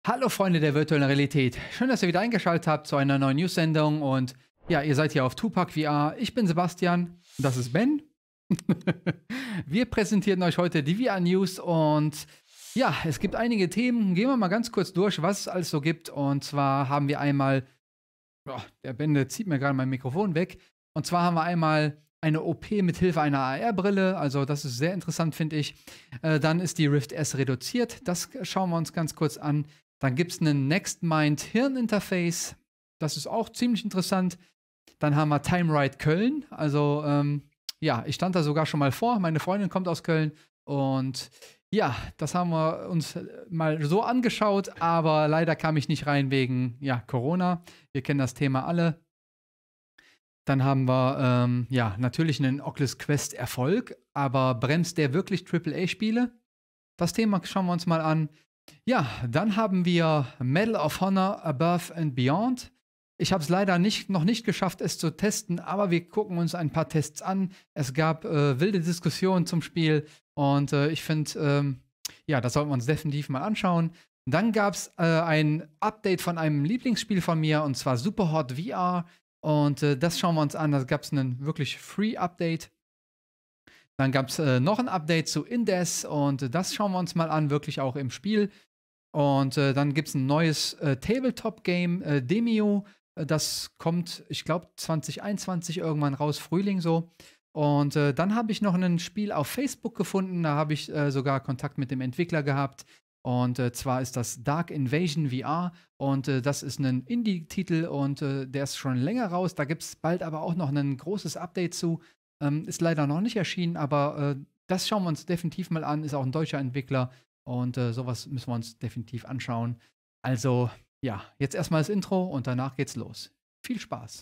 Hallo Freunde der virtuellen Realität. Schön, dass ihr wieder eingeschaltet habt zu einer neuen News-Sendung und ja, ihr seid hier auf Tupac VR. Ich bin Sebastian, das ist Ben. Wir präsentieren euch heute die VR-News und ja, es gibt einige Themen. Gehen wir mal ganz kurz durch, was es alles so gibt. Und zwar haben wir einmal, der Ben der zieht mir gerade mein Mikrofon weg. Und zwar haben wir einmal eine OP mit Hilfe einer AR-Brille, also das ist sehr interessant, finde ich. Dann ist die Rift S reduziert, das schauen wir uns ganz kurz an. Dann gibt es einen NextMind-Hirn-Interface. Das ist auch ziemlich interessant. Dann haben wir Time Ride Köln. Also, ja, ich stand da sogar schon mal vor. Meine Freundin kommt aus Köln. Und ja, das haben wir uns mal so angeschaut. Aber leider kam ich nicht rein wegen, ja, Corona. Wir kennen das Thema alle. Dann haben wir, ja, natürlich einen Oculus Quest Erfolg. Aber bremst der wirklich AAA-Spiele? Das Thema schauen wir uns mal an. Ja, dann haben wir Medal of Honor Above and Beyond. Ich habe es leider noch nicht geschafft, es zu testen, aber wir gucken uns ein paar Tests an. Es gab wilde Diskussionen zum Spiel und ich finde, ja, das sollten wir uns definitiv mal anschauen. Dann gab es ein Update von einem Lieblingsspiel von mir und zwar Superhot VR und das schauen wir uns an. Da gab es einen wirklich Free-Update. Dann gab es noch ein Update zu Indes und das schauen wir uns mal an, wirklich auch im Spiel. Und dann gibt es ein neues Tabletop-Game, Demio. Das kommt, ich glaube, 2021 irgendwann raus, Frühling so. Und dann habe ich noch ein Spiel auf Facebook gefunden. Da habe ich sogar Kontakt mit dem Entwickler gehabt. Und zwar ist das Dark Invasion VR. Und das ist ein Indie-Titel und der ist schon länger raus. Da gibt es bald aber auch noch ein großes Update zu. Ist leider noch nicht erschienen, aber das schauen wir uns definitiv mal an. Ist auch ein deutscher Entwickler und sowas müssen wir uns definitiv anschauen. Also, ja, jetzt erstmal das Intro und danach geht's los. Viel Spaß!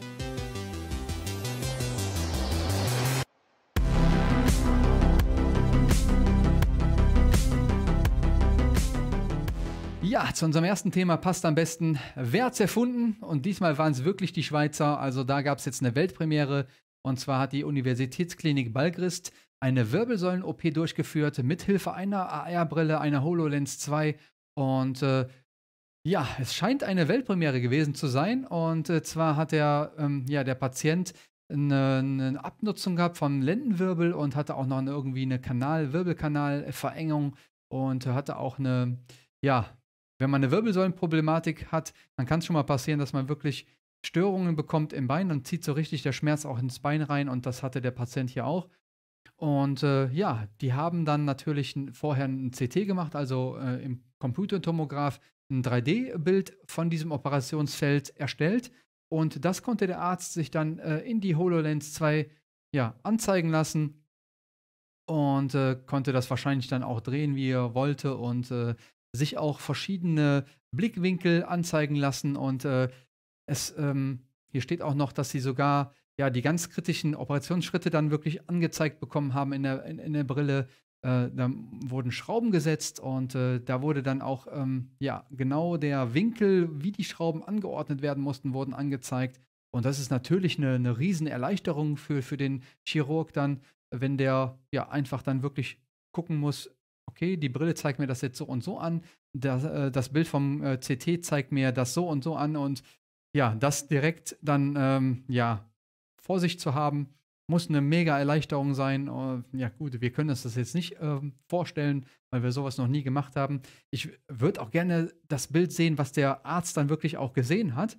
Ja, zu unserem ersten Thema passt am besten, wer hat's erfunden? Und diesmal waren es wirklich die Schweizer. Also da gab es jetzt eine Weltpremiere. Und zwar hat die Universitätsklinik Balgrist eine Wirbelsäulen-OP durchgeführt, mithilfe einer AR-Brille, einer HoloLens 2. Und ja, es scheint eine Weltpremiere gewesen zu sein. Und zwar hat der Patient eine Abnutzung gehabt vom Lendenwirbel und hatte auch noch irgendwie eine Wirbelkanalverengung und hatte auch eine, ja, wenn man eine Wirbelsäulenproblematik hat, dann kann es schon mal passieren, dass man wirklich Störungen bekommt im Bein, dann zieht so richtig der Schmerz auch ins Bein rein und das hatte der Patient hier auch. Und ja, die haben dann natürlich vorher ein CT gemacht, also im Computertomograph ein 3D-Bild von diesem Operationsfeld erstellt und das konnte der Arzt sich dann in die HoloLens 2 ja, anzeigen lassen und konnte das wahrscheinlich dann auch drehen, wie er wollte und sich auch verschiedene Blickwinkel anzeigen lassen und hier steht auch noch, dass sie sogar ja, die ganz kritischen Operationsschritte dann wirklich angezeigt bekommen haben in der Brille. Da wurden Schrauben gesetzt und da wurde dann auch ja, genau der Winkel, wie die Schrauben angeordnet werden mussten, wurden angezeigt. Und das ist natürlich eine Riesenerleichterung für den Chirurg dann, wenn der ja einfach dann wirklich gucken muss, okay, die Brille zeigt mir das jetzt so und so an, das Bild vom CT zeigt mir das so und so an und ja, das direkt dann ja, vor sich zu haben, muss eine mega Erleichterung sein. Ja gut, wir können uns das jetzt nicht vorstellen, weil wir sowas noch nie gemacht haben. Ich würde auch gerne das Bild sehen, was der Arzt dann wirklich auch gesehen hat.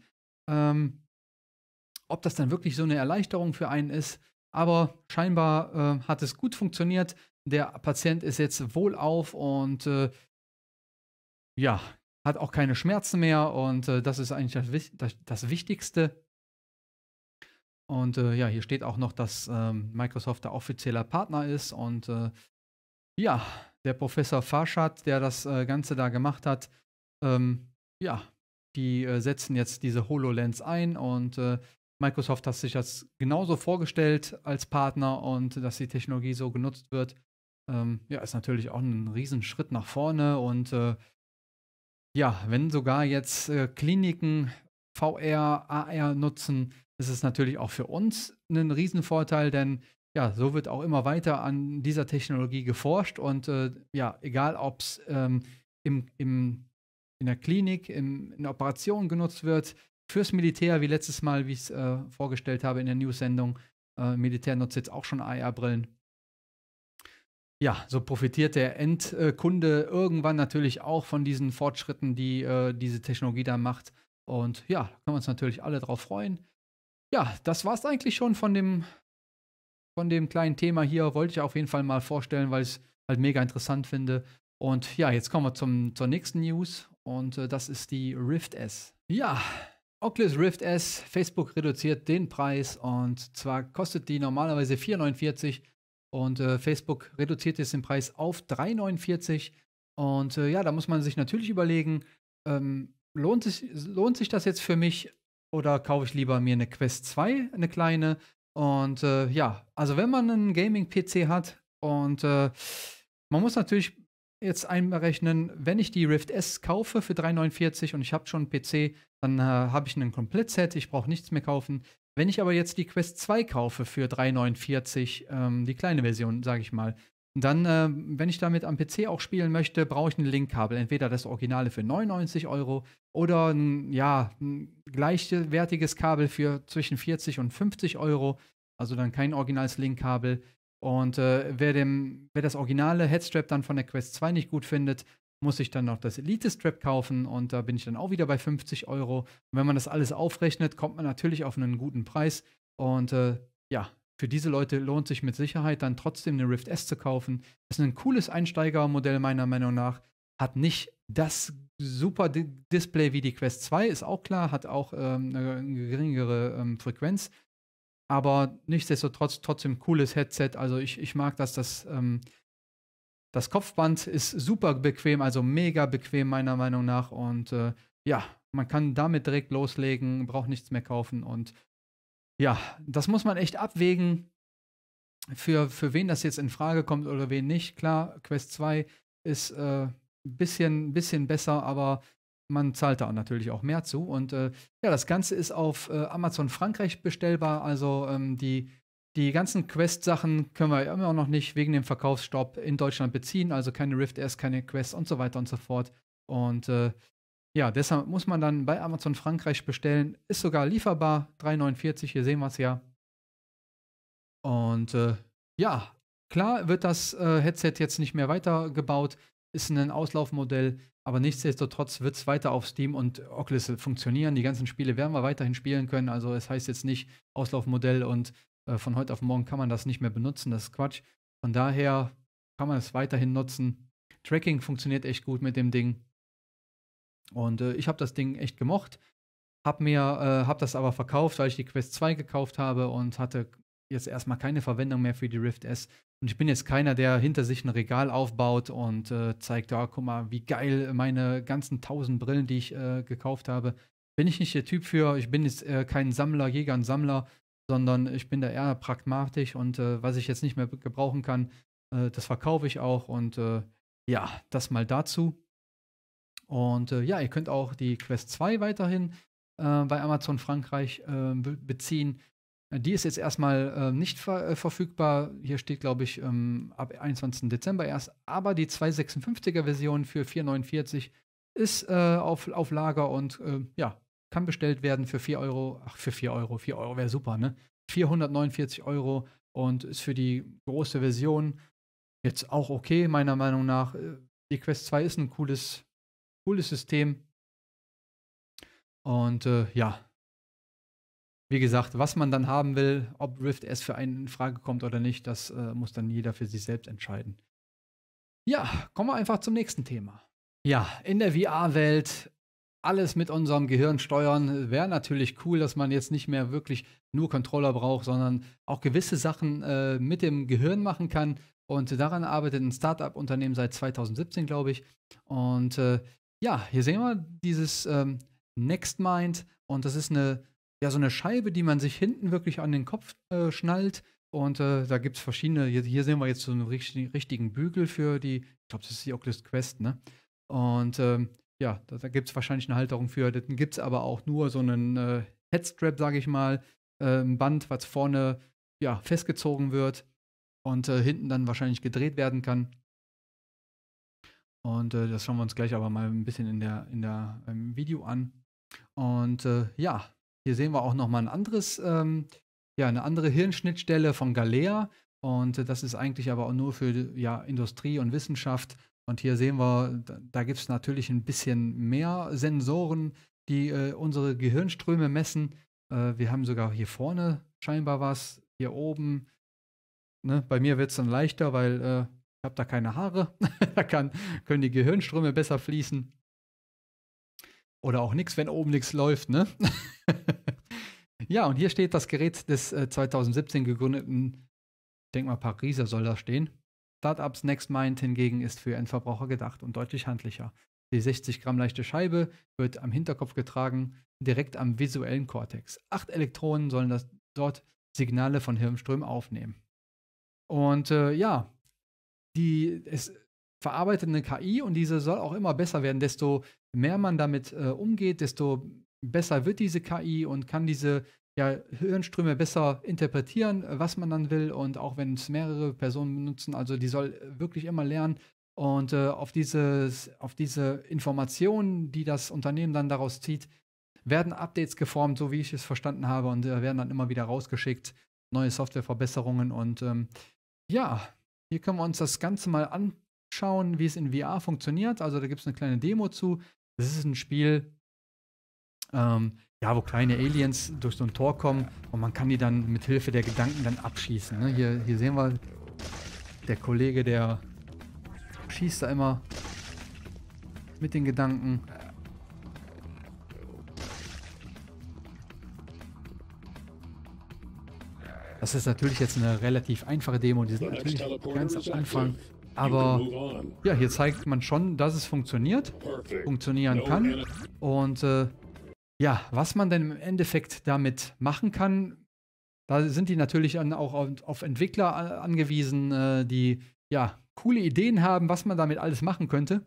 Ob das dann wirklich so eine Erleichterung für einen ist. Aber scheinbar hat es gut funktioniert. Der Patient ist jetzt wohlauf und ja, hat auch keine Schmerzen mehr und das ist eigentlich das Wichtigste. Und ja, hier steht auch noch, dass Microsoft der offizieller Partner ist und ja, der Professor Farshad, der das Ganze da gemacht hat, ja, die setzen jetzt diese HoloLens ein und Microsoft hat sich das genauso vorgestellt als Partner und dass die Technologie so genutzt wird. Ja, ist natürlich auch ein Riesenschritt nach vorne und ja, wenn sogar jetzt Kliniken VR, AR nutzen, ist es natürlich auch für uns ein Riesenvorteil, denn ja, so wird auch immer weiter an dieser Technologie geforscht und ja, egal ob es in in der Klinik, in Operationen genutzt wird, fürs Militär, wie letztes Mal, wie ich es vorgestellt habe in der News-Sendung. Militär nutzt jetzt auch schon AR-Brillen. Ja, so profitiert der Endkunde irgendwann natürlich auch von diesen Fortschritten, die diese Technologie da macht. Und ja, da können wir uns natürlich alle drauf freuen. Ja, das war es eigentlich schon von dem kleinen Thema hier. Wollte ich auf jeden Fall mal vorstellen, weil ich es halt mega interessant finde. Und ja, jetzt kommen wir zur nächsten News. Und das ist die Rift S. Ja, Oculus Rift S. Facebook reduziert den Preis. Und zwar kostet die normalerweise 4,49 und Facebook reduziert jetzt den Preis auf 3,49. Und ja, da muss man sich natürlich überlegen, lohnt sich das jetzt für mich oder kaufe ich lieber mir eine Quest 2, eine kleine? Und ja, also wenn man einen Gaming-PC hat und man muss natürlich jetzt einberechnen, wenn ich die Rift S kaufe für 3,49 und ich habe schon einen PC, dann habe ich ein Komplettset, ich brauche nichts mehr kaufen. Wenn ich aber jetzt die Quest 2 kaufe für 3,49, die kleine Version, sage ich mal, dann, wenn ich damit am PC auch spielen möchte, brauche ich ein Linkkabel. Entweder das Originale für 99 Euro oder ein gleichwertiges Kabel für zwischen 40 und 50 Euro. Also dann kein originales Linkkabel. Und wer das originale Headstrap dann von der Quest 2 nicht gut findet, muss ich dann noch das Elite-Strap kaufen und da bin ich dann auch wieder bei 50 Euro. Und wenn man das alles aufrechnet, kommt man natürlich auf einen guten Preis. Und ja, für diese Leute lohnt sich mit Sicherheit dann trotzdem eine Rift S zu kaufen. Ist ein cooles Einsteigermodell meiner Meinung nach. Hat nicht das super Display wie die Quest 2, ist auch klar, hat auch eine geringere Frequenz. Aber nichtsdestotrotz trotzdem cooles Headset. Also ich mag das Kopfband ist super bequem, also mega bequem meiner Meinung nach. Und ja, man kann damit direkt loslegen, braucht nichts mehr kaufen. Und ja, das muss man echt abwägen, für wen das jetzt in Frage kommt oder wen nicht. Klar, Quest 2 ist bisschen besser, aber man zahlt da natürlich auch mehr zu. Und ja, das Ganze ist auf Amazon Frankreich bestellbar. Also die ganzen Quest-Sachen können wir immer noch nicht wegen dem Verkaufsstopp in Deutschland beziehen. Also keine Rift S, keine Quest und so weiter und so fort. Und ja, deshalb muss man dann bei Amazon Frankreich bestellen. Ist sogar lieferbar, 3,49, hier sehen wir es ja. Und ja, klar wird das Headset jetzt nicht mehr weitergebaut, ist ein Auslaufmodell, aber nichtsdestotrotz wird es weiter auf Steam und Oculus funktionieren. Die ganzen Spiele werden wir weiterhin spielen können. Also es heißt jetzt nicht Auslaufmodell und von heute auf morgen kann man das nicht mehr benutzen. Das ist Quatsch. Von daher kann man es weiterhin nutzen. Tracking funktioniert echt gut mit dem Ding. Und ich habe das Ding echt gemocht. Hab das aber verkauft, weil ich die Quest 2 gekauft habe und hatte jetzt erstmal keine Verwendung mehr für die Rift S. Und ich bin jetzt keiner, der hinter sich ein Regal aufbaut und zeigt, ja, guck mal, wie geil meine ganzen 1000 Brillen, die ich gekauft habe. Bin ich nicht der Typ für. Ich bin jetzt kein Sammler, Jäger und Sammler, sondern ich bin da eher pragmatisch und was ich jetzt nicht mehr gebrauchen kann, das verkaufe ich auch. Und ja, das mal dazu. Und ja, ihr könnt auch die Quest 2 weiterhin bei Amazon Frankreich beziehen. Die ist jetzt erstmal nicht verfügbar. Hier steht, glaube ich, ab 21. Dezember erst. Aber die 256er Version für 4,49 ist auf Lager und ja, kann bestellt werden für 4 Euro. Ach, für 4 Euro. 4 Euro wäre super, ne? 449 Euro und ist für die große Version jetzt auch okay, meiner Meinung nach. Die Quest 2 ist ein cooles System. Und ja, wie gesagt, was man dann haben will, ob Rift S für einen in Frage kommt oder nicht, das muss dann jeder für sich selbst entscheiden. Ja, kommen wir einfach zum nächsten Thema. Ja, in der VR-Welt alles mit unserem Gehirn steuern. Wäre natürlich cool, dass man jetzt nicht mehr wirklich nur Controller braucht, sondern auch gewisse Sachen mit dem Gehirn machen kann. Und daran arbeitet ein Startup-Unternehmen seit 2017, glaube ich. Und ja, hier sehen wir dieses NextMind. Und das ist so eine Scheibe, die man sich hinten wirklich an den Kopf schnallt. Und da gibt es verschiedene. Hier sehen wir jetzt so einen richtigen Bügel für die, ich glaube, das ist die Oculus Quest, ne? Und ja, da gibt es wahrscheinlich eine Halterung für. Dann gibt es aber auch nur so einen Headstrap, sage ich mal, ein Band, was vorne ja, festgezogen wird und hinten dann wahrscheinlich gedreht werden kann. Und das schauen wir uns gleich aber mal ein bisschen im Video an. Und ja, hier sehen wir auch nochmal ein anderes, ja, eine andere Hirnschnittstelle von Galea. Und das ist eigentlich aber auch nur für ja, Industrie und Wissenschaft. Und hier sehen wir, da gibt es natürlich ein bisschen mehr Sensoren, die unsere Gehirnströme messen. Wir haben sogar hier vorne scheinbar was, hier oben. Ne? Bei mir wird es dann leichter, weil ich habe da keine Haare. Da können die Gehirnströme besser fließen. Oder auch nichts, wenn oben nichts läuft, ne? Ja, und hier steht das Gerät des 2017 gegründeten, ich denke mal Pariser soll da stehen. Startups NextMind hingegen ist für Endverbraucher gedacht und deutlich handlicher. Die 60 Gramm leichte Scheibe wird am Hinterkopf getragen, direkt am visuellen Kortex. 8 Elektronen sollen dort Signale von Hirnströmen aufnehmen. Und ja, es verarbeitet eine KI und diese soll auch immer besser werden. Desto mehr man damit umgeht, desto besser wird diese KI und kann diese ja, Hirnströme besser interpretieren, was man dann will. Und auch wenn es mehrere Personen benutzen, also die soll wirklich immer lernen. Und auf diese Informationen, die das Unternehmen dann daraus zieht, werden Updates geformt, so wie ich es verstanden habe, und werden dann immer wieder rausgeschickt. Neue Softwareverbesserungen. Und ja, hier können wir uns das Ganze mal anschauen, wie es in VR funktioniert. Also da gibt es eine kleine Demo zu. Das ist ein Spiel, ja, wo kleine Aliens durch so ein Tor kommen und man kann die dann mit Hilfe der Gedanken dann abschießen. Ne? Hier sehen wir, der Kollege, der schießt da immer mit den Gedanken. Das ist natürlich jetzt eine relativ einfache Demo, die sind natürlich ganz am Anfang. Aber ja, hier zeigt man schon, dass es funktionieren kann. Und ja, was man denn im Endeffekt damit machen kann, da sind die natürlich auch auf Entwickler angewiesen, die ja coole Ideen haben, was man damit alles machen könnte.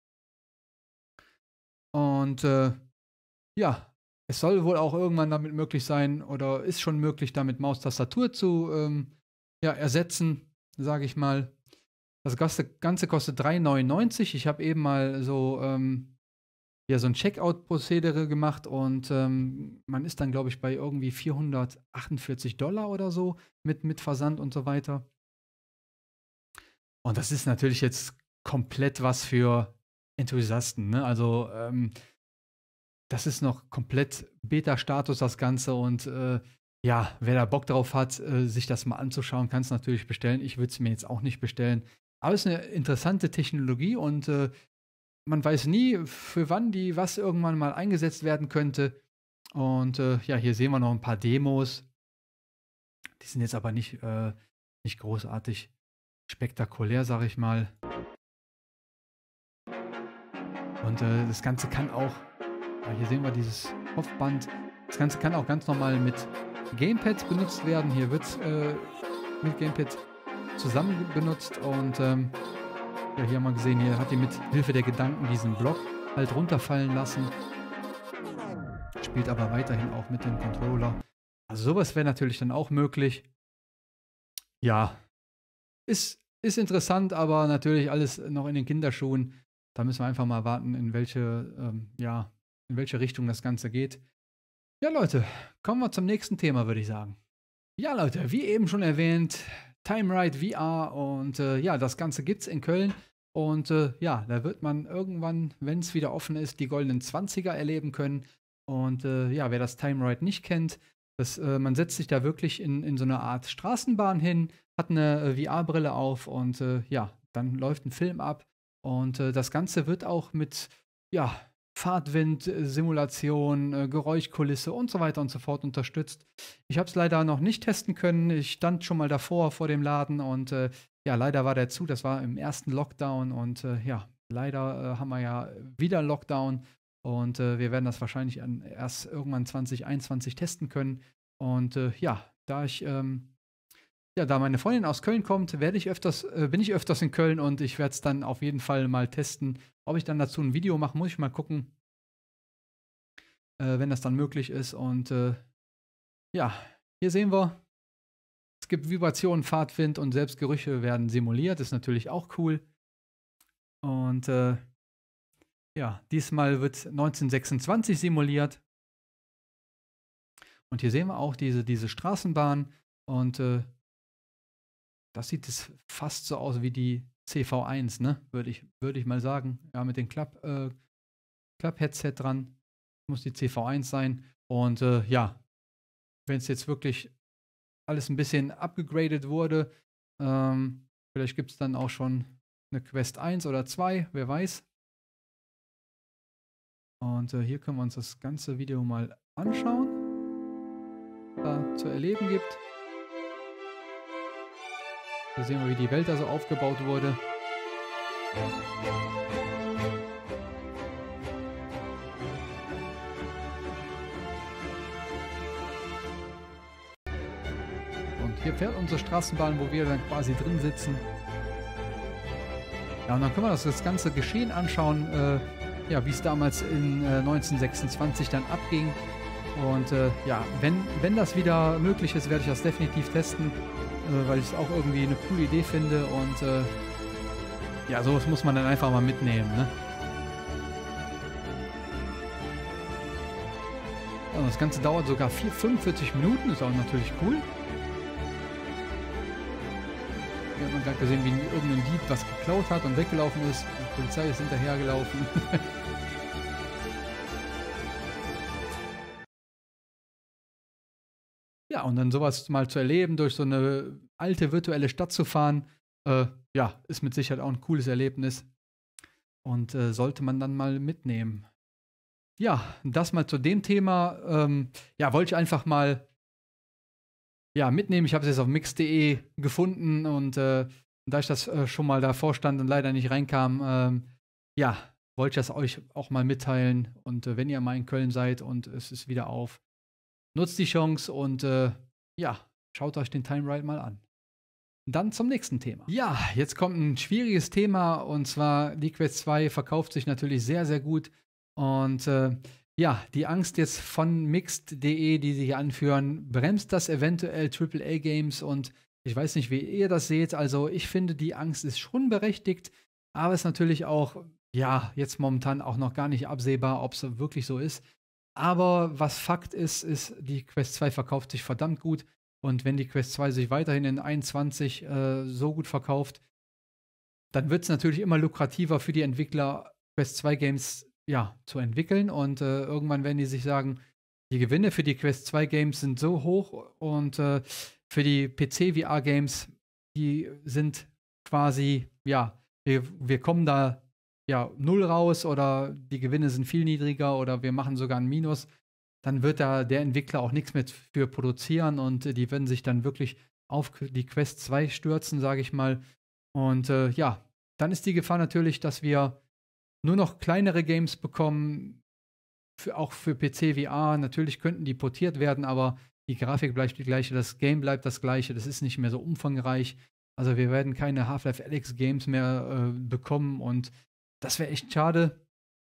Und ja, es soll wohl auch irgendwann damit möglich sein oder ist schon möglich, damit Maustastatur zu ja, ersetzen, sage ich mal. Das Ganze kostet 3,99. Ich habe eben mal so, ja, so ein Checkout-Prozedere gemacht und man ist dann, glaube ich, bei irgendwie $448 oder so mit Versand und so weiter. Und das ist natürlich jetzt komplett was für Enthusiasten, ne? Also, das ist noch komplett Beta-Status, das Ganze. Und ja, wer da Bock drauf hat, sich das mal anzuschauen, kann es natürlich bestellen. Ich würde es mir jetzt auch nicht bestellen. Aber es ist eine interessante Technologie und man weiß nie, für wann was irgendwann mal eingesetzt werden könnte. Und ja, hier sehen wir noch ein paar Demos. Die sind jetzt aber nicht großartig spektakulär, sag ich mal. Und das Ganze kann auch, ja, hier sehen wir dieses Kopfband. Das Ganze kann auch ganz normal mit Gamepad benutzt werden. Hier wird es mit Gamepad zusammen benutzt und ja, hier haben wir gesehen, hier hat die mit Hilfe der Gedanken diesen Block halt runterfallen lassen. Spielt aber weiterhin auch mit dem Controller. Also sowas wäre natürlich dann auch möglich. Ja, ist interessant, aber natürlich alles noch in den Kinderschuhen. Da müssen wir einfach mal warten, in welche Richtung das Ganze geht. Ja, Leute, kommen wir zum nächsten Thema, würde ich sagen. Ja, Leute, wie eben schon erwähnt, TimeRide VR und ja, das Ganze gibt es in Köln. Und ja, da wird man irgendwann, wenn es wieder offen ist, die goldenen 20er erleben können. Und ja, wer das TimeRide nicht kennt, man setzt sich da wirklich in so eine Art Straßenbahn hin, hat eine VR-Brille auf und ja, dann läuft ein Film ab. Und das Ganze wird auch mit, ja, Fahrtwind, Simulation, Geräuschkulisse und so weiter und so fort unterstützt. Ich habe es leider noch nicht testen können. Ich stand schon mal davor vor dem Laden und ja, leider war der zu. Das war im ersten Lockdown und ja, leider haben wir ja wieder Lockdown und wir werden das wahrscheinlich erst irgendwann 2021 testen können. Und ja, da meine Freundin aus Köln kommt, bin ich öfters in Köln und ich werde es dann auf jeden Fall mal testen. Ob ich dann dazu ein Video mache, muss ich mal gucken, wenn das dann möglich ist. Und ja, hier sehen wir, es gibt Vibrationen, Fahrtwind und selbst Gerüche werden simuliert. Ist natürlich auch cool. Und ja, diesmal wird 1926 simuliert. Und hier sehen wir auch diese Straßenbahn. Und das sieht es fast so aus wie die CV1, ne? Würde ich mal sagen. Ja, mit dem Klapp-Headset dran. Muss die CV1 sein. Und ja, wenn es jetzt wirklich alles ein bisschen abgegradet wurde, vielleicht gibt es dann auch schon eine Quest 1 oder 2, wer weiß. Und hier können wir uns das ganze Video mal anschauen, was da zu erleben gibt. Hier sehen wir, wie die Welt also aufgebaut wurde. Und hier fährt unsere Straßenbahn, wo wir dann quasi drin sitzen. Ja, und dann können wir uns das ganze Geschehen anschauen, ja, wie es damals in 1926 dann abging. Und ja, wenn das wieder möglich ist, werde ich das definitiv testen, weil ich es auch irgendwie eine coole Idee finde. Und ja, sowas muss man dann einfach mal mitnehmen, ne? Und das Ganze dauert sogar 45 Minuten, ist auch natürlich cool. Hier hat man gerade gesehen, wie irgendein Dieb was geklaut hat und weggelaufen ist. Die Polizei ist hinterhergelaufen. Ja, und dann sowas mal zu erleben, durch so eine alte virtuelle Stadt zu fahren, ja, ist mit Sicherheit auch ein cooles Erlebnis und sollte man dann mal mitnehmen. Ja, das mal zu dem Thema. Ja, wollte ich einfach mal ja, mitnehmen. Ich habe es jetzt auf mix.de gefunden und da ich das schon mal davor stand und leider nicht reinkam, ja, wollte ich das euch auch mal mitteilen. Und wenn ihr mal in Köln seid und es ist wieder auf, nutzt die Chance und ja, schaut euch den Time Ride mal an. Dann zum nächsten Thema. Ja, jetzt kommt ein schwieriges Thema und zwar die Quest 2 verkauft sich natürlich sehr, sehr gut. Und ja, die Angst jetzt von mixed.de, die sie hier anführen, bremst das eventuell AAA-Games und ich weiß nicht, wie ihr das seht. Also ich finde, die Angst ist schon berechtigt, aber es ist natürlich auch, ja, jetzt momentan auch noch gar nicht absehbar, ob es wirklich so ist. Aber was Fakt ist, die Quest 2 verkauft sich verdammt gut. Und wenn die Quest 2 sich weiterhin in 21 so gut verkauft, dann wird es natürlich immer lukrativer für die Entwickler, Quest 2 Games ja, zu entwickeln. Und irgendwann werden die sich sagen, die Gewinne für die Quest 2 Games sind so hoch und für die PC-VR-Games, die sind quasi, ja, wir kommen da ja null raus oder die Gewinne sind viel niedriger oder wir machen sogar ein Minus, dann wird da der Entwickler auch nichts mehr für produzieren und die werden sich dann wirklich auf die Quest 2 stürzen, sage ich mal. Und ja, dann ist die Gefahr natürlich, dass wir nur noch kleinere Games bekommen, auch für PC VR. Natürlich könnten die portiert werden, aber die Grafik bleibt die gleiche, das Game bleibt das gleiche, das ist nicht mehr so umfangreich. Also wir werden keine Half-Life Alyx Games mehr bekommen und das wäre echt schade.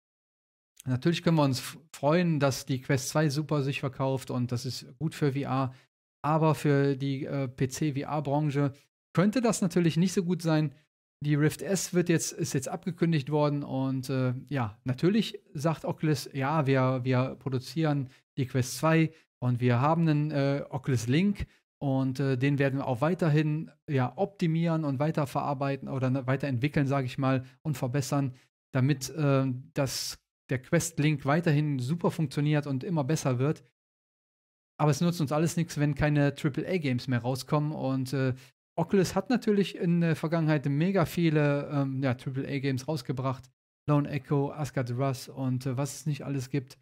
Natürlich können wir uns freuen, dass die Quest 2 super sich verkauft und das ist gut für VR. Aber für die PC-VR-Branche könnte das natürlich nicht so gut sein. Die Rift S ist jetzt abgekündigt worden und ja, natürlich sagt Oculus, ja, wir produzieren die Quest 2 und wir haben einen Oculus Link und den werden wir auch weiterhin ja, optimieren und weiterverarbeiten oder weiterentwickeln, sage ich mal, und verbessern, damit der Quest Link weiterhin super funktioniert und immer besser wird. Aber es nutzt uns alles nichts, wenn keine AAA-Games mehr rauskommen. Und Oculus hat natürlich in der Vergangenheit mega viele ja, AAA-Games rausgebracht. Lone Echo, Asgard Rush und was es nicht alles gibt.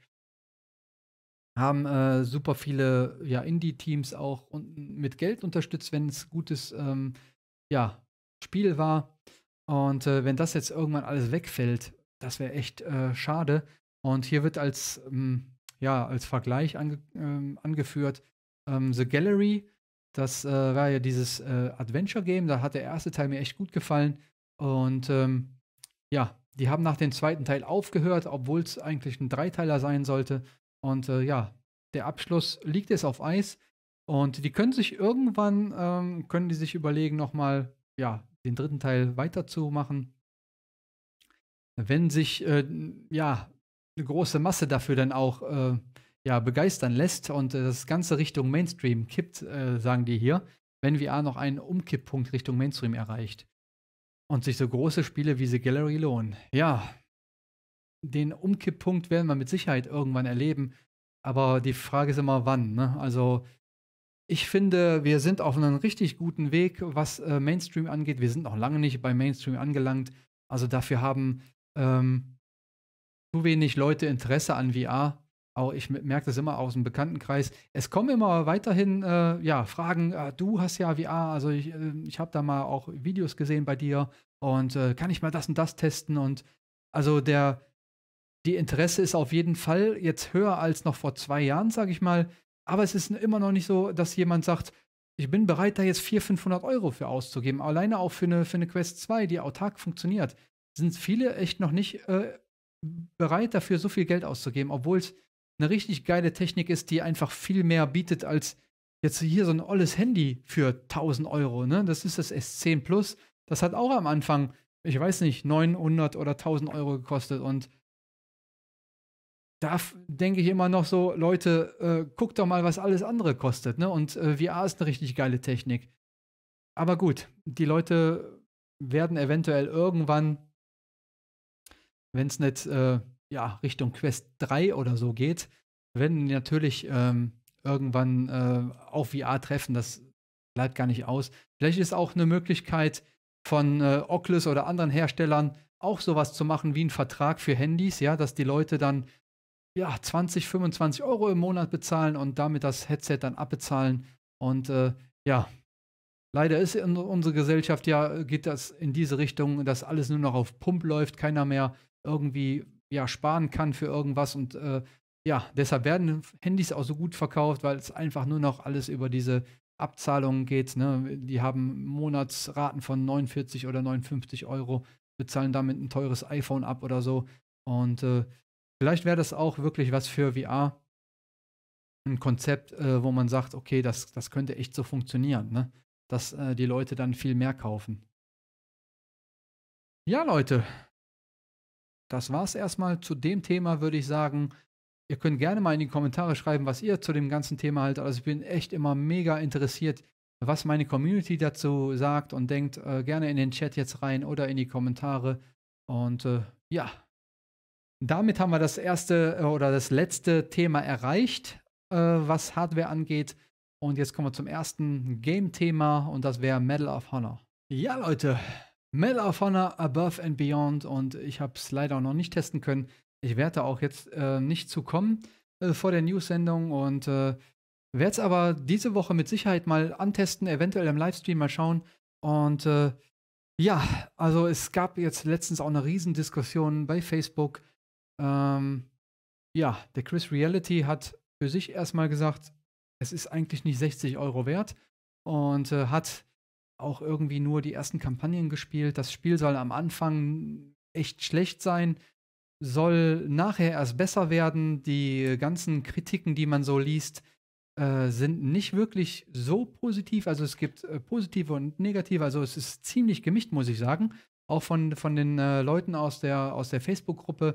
Haben super viele ja, Indie-Teams auch mit Geld unterstützt, wenn es gutes ja, Spiel war. Und wenn das jetzt irgendwann alles wegfällt, das wäre echt schade. Und hier wird ja, als Vergleich angeführt The Gallery. Das war ja dieses Adventure-Game. Da hat der erste Teil mir echt gut gefallen. Und ja, die haben nach dem zweiten Teil aufgehört, obwohl es eigentlich ein Dreiteiler sein sollte. Und ja, der Abschluss liegt jetzt auf Eis. Und die können sich irgendwann, können die sich überlegen, nochmal, ja, den dritten Teil weiterzumachen. wenn sich ja eine große Masse dafür dann auch ja, begeistern lässt und das Ganze Richtung Mainstream kippt, sagen die hier, wenn VR noch einen Umkipppunkt Richtung Mainstream erreicht und sich so große Spiele wie The Gallery lohnen. Ja, den Umkipppunkt werden wir mit Sicherheit irgendwann erleben, aber die Frage ist immer wann, ne? Also, ich finde, wir sind auf einem richtig guten Weg, was Mainstream angeht. Wir sind noch lange nicht bei Mainstream angelangt. Also, dafür haben ähm, zu wenig Leute Interesse an VR. Auch ich merke das immer aus dem Bekanntenkreis. Es kommen immer weiterhin ja, Fragen, du hast ja VR, also ich habe da mal auch Videos gesehen bei dir und kann ich mal das und das testen? Und also die Interesse ist auf jeden Fall jetzt höher als noch vor 2 Jahren, sage ich mal. Aber es ist immer noch nicht so, dass jemand sagt, ich bin bereit, da jetzt 400, 500 € für auszugeben. Alleine auch für 'ne Quest 2, die autark funktioniert, sind viele echt noch nicht bereit dafür, so viel Geld auszugeben, obwohl es eine richtig geile Technik ist, die einfach viel mehr bietet als jetzt hier so ein olles Handy für 1.000 €, ne? Das ist das S10 Plus. Das hat auch am Anfang, ich weiß nicht, 900 oder 1.000 € gekostet und da denke ich immer noch so: „Leute, guckt doch mal, was alles andere kostet“, ne? Und VR ist eine richtig geile Technik. Aber gut, die Leute werden eventuell irgendwann, wenn es nicht, ja, Richtung Quest 3 oder so geht, werden die natürlich, irgendwann, auf VR treffen. Das bleibt gar nicht aus. Vielleicht ist auch eine Möglichkeit von, Oculus oder anderen Herstellern auch sowas zu machen wie 'n Vertrag für Handys, ja, dass die Leute dann, ja, 20, 25 € im Monat bezahlen und damit das Headset dann abbezahlen. Und, ja, leider ist in unsere Gesellschaft ja geht das in diese Richtung, dass alles nur noch auf Pump läuft, keiner mehr irgendwie, ja, sparen kann für irgendwas und, ja, deshalb werden Handys auch so gut verkauft, weil es einfach nur noch alles über diese Abzahlungen geht, ne? Die haben Monatsraten von 49 oder 59 €, bezahlen damit ein teures iPhone ab oder so. Und, vielleicht wäre das auch wirklich was für VR, ein Konzept, wo man sagt: „Okay, das könnte echt so funktionieren“, ne? Dass, die Leute dann viel mehr kaufen. Ja, Leute, das war's erst mal zu dem Thema, würde ich sagen. Ihr könnt gerne mal in die Kommentare schreiben, was ihr zu dem ganzen Thema haltet. Also, ich bin echt immer mega interessiert, was meine Community dazu sagt und denkt. Gerne in den Chat jetzt rein oder in die Kommentare. Und, ja, damit haben wir das erste oder das letzte Thema erreicht, was Hardware angeht. Und jetzt kommen wir zum ersten Game-Thema und das wäre Medal of Honor. Ja, Leute, Medal of Honor Above and Beyond und ich habe es leider noch nicht testen können. Ich werde da auch jetzt nicht zu kommen vor der News-Sendung und werde es aber diese Woche mit Sicherheit mal antesten, eventuell im Livestream mal schauen. Und ja, also es gab jetzt letztens auch eine Riesendiskussion bei Facebook. Ähm, ja, der Chris Reality hat für sich erstmal gesagt, es ist eigentlich nicht 60 € wert und hat auch irgendwie nur die ersten Kampagnen gespielt. Das Spiel soll am Anfang echt schlecht sein, soll nachher erst besser werden. Die ganzen Kritiken, die man so liest, sind nicht wirklich so positiv. Also es gibt positive und negative. Also es ist ziemlich gemischt, muss ich sagen. Auch von den Leuten aus der Facebook-Gruppe.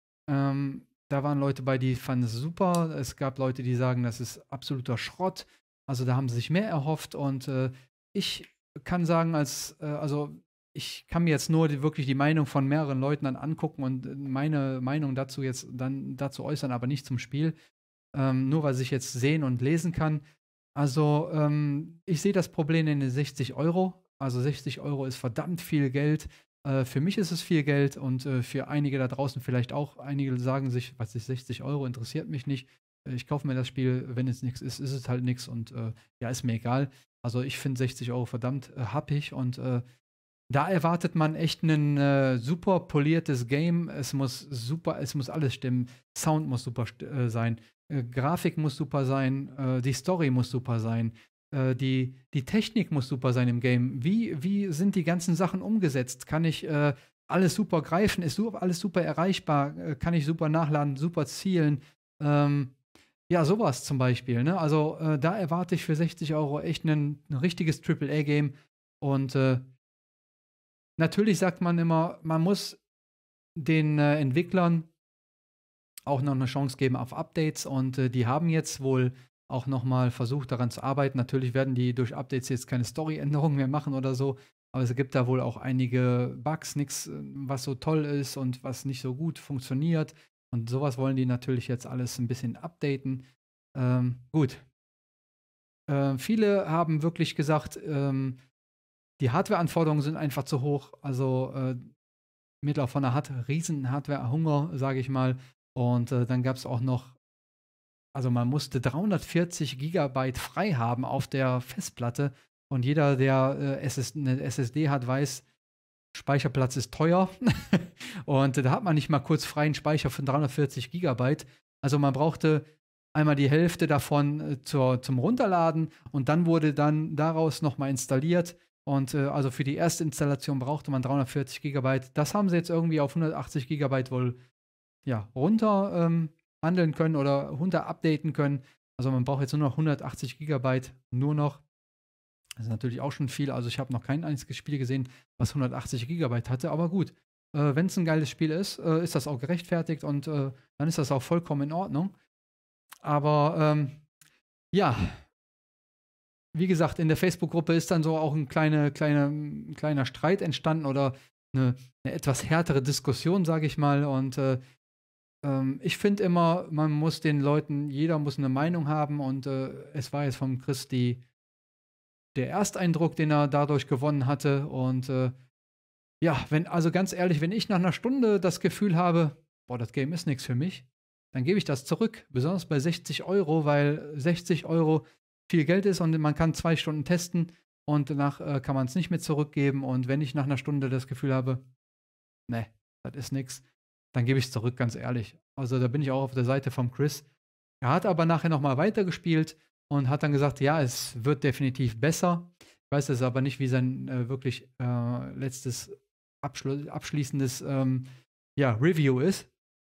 Da waren Leute bei, die fanden es super. Es gab Leute, die sagen, das ist absoluter Schrott. Also da haben sie sich mehr erhofft. Und ich kann sagen, also ich kann mir jetzt nur wirklich die Meinung von mehreren Leuten dann angucken und meine Meinung dazu jetzt dann dazu äußern, aber nicht zum Spiel. Nur weil ich jetzt sehen und lesen kann. Also, ich sehe das Problem in den 60 €. Also 60 € ist verdammt viel Geld. Für mich ist es viel Geld und für einige da draußen vielleicht auch. Einige sagen sich, was ist 60 € interessiert mich nicht. Ich kaufe mir das Spiel, wenn es nichts ist, ist es halt nichts und ja, ist mir egal. Also ich finde 60 € verdammt happig und da erwartet man echt ein super poliertes Game. Es muss alles stimmen. Sound muss super sein. Grafik muss super sein. Die Story muss super sein. Die Technik muss super sein im Game. Wie sind die ganzen Sachen umgesetzt? Kann ich alles super greifen? Ist alles super erreichbar? Kann ich super nachladen, super zielen? Ja, sowas zum Beispiel. Ne? Also da erwarte ich für 60 € echt ein richtiges Triple-A-Game. Und natürlich sagt man immer, man muss den Entwicklern auch noch eine Chance geben auf Updates und die haben jetzt wohl auch noch mal versucht, daran zu arbeiten. Natürlich werden die durch Updates jetzt keine Story-Änderungen mehr machen oder so, aber es gibt da wohl auch einige Bugs, nichts, was so toll ist und was nicht so gut funktioniert. Und sowas wollen die natürlich jetzt alles ein bisschen updaten. Gut. Viele haben wirklich gesagt, die Hardware-Anforderungen sind einfach zu hoch. Also Medal hat riesen Hardware-Hunger, sage ich mal. Und dann gab es auch noch, also man musste 340 Gigabyte frei haben auf der Festplatte. Und jeder, der eine SSD hat, weiß, Speicherplatz ist teuer. Und da hat man nicht mal kurz freien Speicher von 340 Gigabyte. Also man brauchte einmal die Hälfte davon zum Runterladen und dann wurde dann daraus nochmal installiert. Und also für die erste Installation brauchte man 340 Gigabyte. Das haben sie jetzt irgendwie auf 180 Gigabyte wohl ja, runter handeln können oder runter updaten können. Also man braucht jetzt nur noch 180 Gigabyte, nur noch. Das ist natürlich auch schon viel. Also ich habe noch kein einziges Spiel gesehen, was 180 Gigabyte hatte. Aber gut, wenn es ein geiles Spiel ist das auch gerechtfertigt und dann ist das auch vollkommen in Ordnung. Aber ja, wie gesagt, in der Facebook-Gruppe ist dann so auch ein kleiner Streit entstanden oder eine etwas härtere Diskussion, sage ich mal. Und ich finde immer, man muss den Leuten, jeder muss eine Meinung haben. Und es war jetzt vom Chris der Ersteindruck, den er dadurch gewonnen hatte. Und ja, also ganz ehrlich, wenn ich nach einer Stunde das Gefühl habe, boah, das Game ist nichts für mich, dann gebe ich das zurück. Besonders bei 60 Euro, weil 60 Euro viel Geld ist und man kann 2 Stunden testen und danach kann man es nicht mehr zurückgeben. Und wenn ich nach einer Stunde das Gefühl habe, ne, das ist nichts, dann gebe ich es zurück, ganz ehrlich. Also da bin ich auch auf der Seite vom Chris. Er hat aber nachher nochmal weitergespielt und hat dann gesagt, ja, es wird definitiv besser. Ich weiß es aber nicht, wie sein wirklich letztes abschließendes ja, Review ist.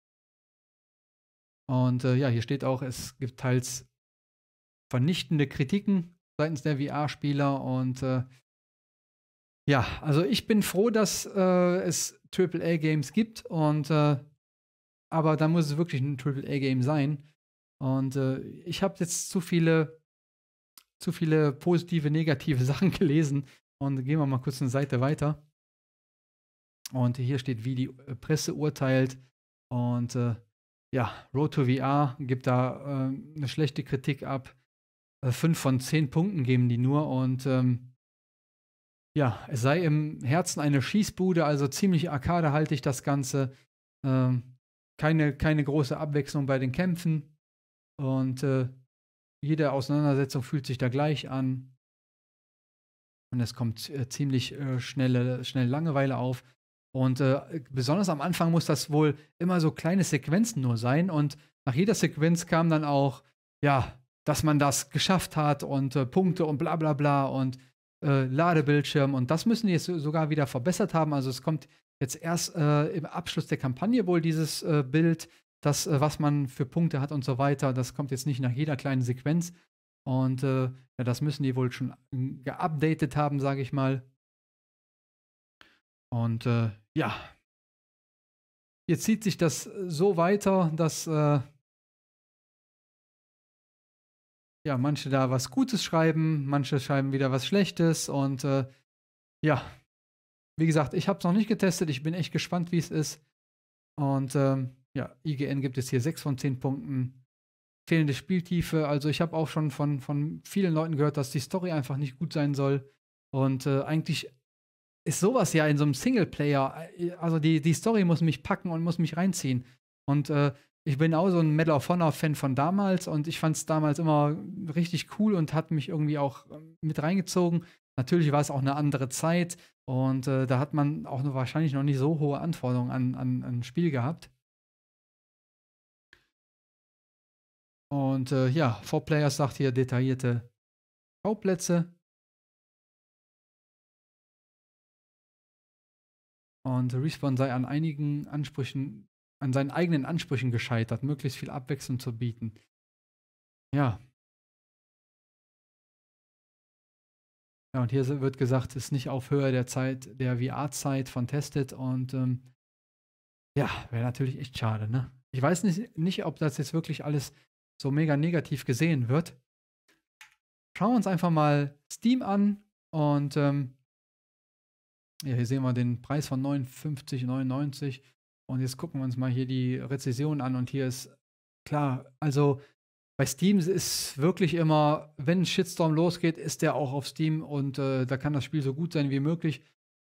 Und ja, hier steht auch, es gibt teils vernichtende Kritiken seitens der VR-Spieler. Und ja, also ich bin froh, dass es AAA-Games gibt. Und aber da muss es wirklich ein AAA-Game sein. Und ich habe jetzt zu viele positive, negative Sachen gelesen. Und gehen wir mal kurz eine Seite weiter. Und hier steht, wie die Presse urteilt. Und ja, Road to VR gibt da eine schlechte Kritik ab. 5 von 10 Punkten geben die nur. Und ja, es sei im Herzen eine Schießbude, also ziemlich arcadehaltig das Ganze. Keine große Abwechslung bei den Kämpfen. Und jede Auseinandersetzung fühlt sich da gleich an. Und es kommt ziemlich schnell Langeweile auf. Und besonders am Anfang muss das wohl immer so kleine Sequenzen nur sein. Und nach jeder Sequenz kam dann auch, ja, dass man das geschafft hat und Punkte und bla bla bla und Ladebildschirm. Und das müssen die jetzt sogar wieder verbessert haben. Also es kommt jetzt erst im Abschluss der Kampagne wohl dieses Bild, das, was man für Punkte hat und so weiter. Das kommt jetzt nicht nach jeder kleinen Sequenz. Und ja, das müssen die wohl schon geupdatet haben, sage ich mal. Und ja, jetzt zieht sich das so weiter, dass ja, manche da was Gutes schreiben, manche schreiben wieder was Schlechtes. Und ja, wie gesagt, ich habe es noch nicht getestet. Ich bin echt gespannt, wie es ist. Und ja, IGN gibt es hier 6 von 10 Punkten. Fehlende Spieltiefe. Also ich habe auch schon von vielen Leuten gehört, dass die Story einfach nicht gut sein soll. Und eigentlich ist sowas ja in so einem Singleplayer, also die Story muss mich packen und muss mich reinziehen. Und ich bin auch so ein Medal of Honor-Fan von damals und ich fand es damals immer richtig cool und hat mich irgendwie auch mit reingezogen. Natürlich war es auch eine andere Zeit und da hat man auch wahrscheinlich noch nicht so hohe Anforderungen an Spiel gehabt. Und ja, 4Players sagt hier detaillierte Schauplätze. Und Respawn sei an seinen eigenen Ansprüchen gescheitert, möglichst viel Abwechslung zu bieten. Ja. Ja, und hier wird gesagt, es ist nicht auf Höhe der VR-Zeit von Tested und Ja, wäre natürlich echt schade, ne? Ich weiß nicht, ob das jetzt wirklich alles so mega negativ gesehen wird. Schauen wir uns einfach mal Steam an und ja, hier sehen wir den Preis von 59,99 und jetzt gucken wir uns mal hier die Rezension an und hier ist klar, also bei Steam ist wirklich immer, wenn ein Shitstorm losgeht, ist der auch auf Steam und da kann das Spiel so gut sein wie möglich.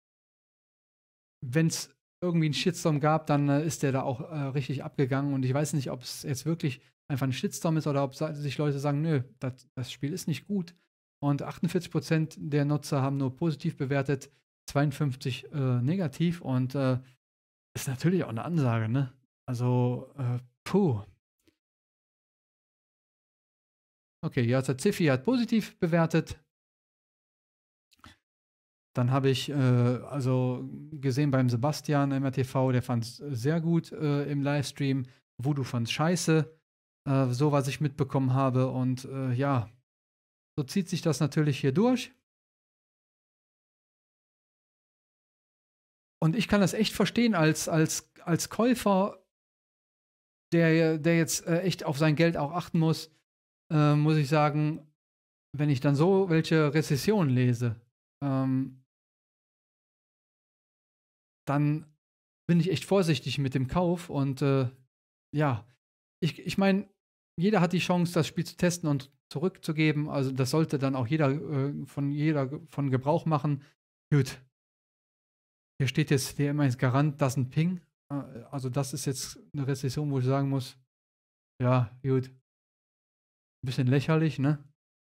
Wenn es irgendwie einen Shitstorm gab, dann ist der da auch richtig abgegangen und ich weiß nicht, ob es jetzt wirklich einfach ein Shitstorm ist oder ob sich Leute sagen, nö, das Spiel ist nicht gut. Und 48% der Nutzer haben nur positiv bewertet, 52 negativ und ist natürlich auch eine Ansage, ne? Also, puh. Okay, ja, der Ziffy hat positiv bewertet. Dann habe ich also gesehen beim Sebastian MRTV, der fand es sehr gut im Livestream. Voodoo fand es scheiße, so was ich mitbekommen habe. Und ja, so zieht sich das natürlich hier durch. Und ich kann das echt verstehen als Käufer, der jetzt echt auf sein Geld auch achten muss ich sagen, wenn ich dann so welche Rezessionen lese, dann bin ich echt vorsichtig mit dem Kauf und ja, ich meine, jeder hat die Chance, das Spiel zu testen und zurückzugeben. Also das sollte dann auch jeder von Gebrauch machen. Gut, hier steht jetzt wie immer als Garant, das ist ein Ping. Also das ist jetzt eine Rezession, wo ich sagen muss, ja, gut, ein bisschen lächerlich, ne?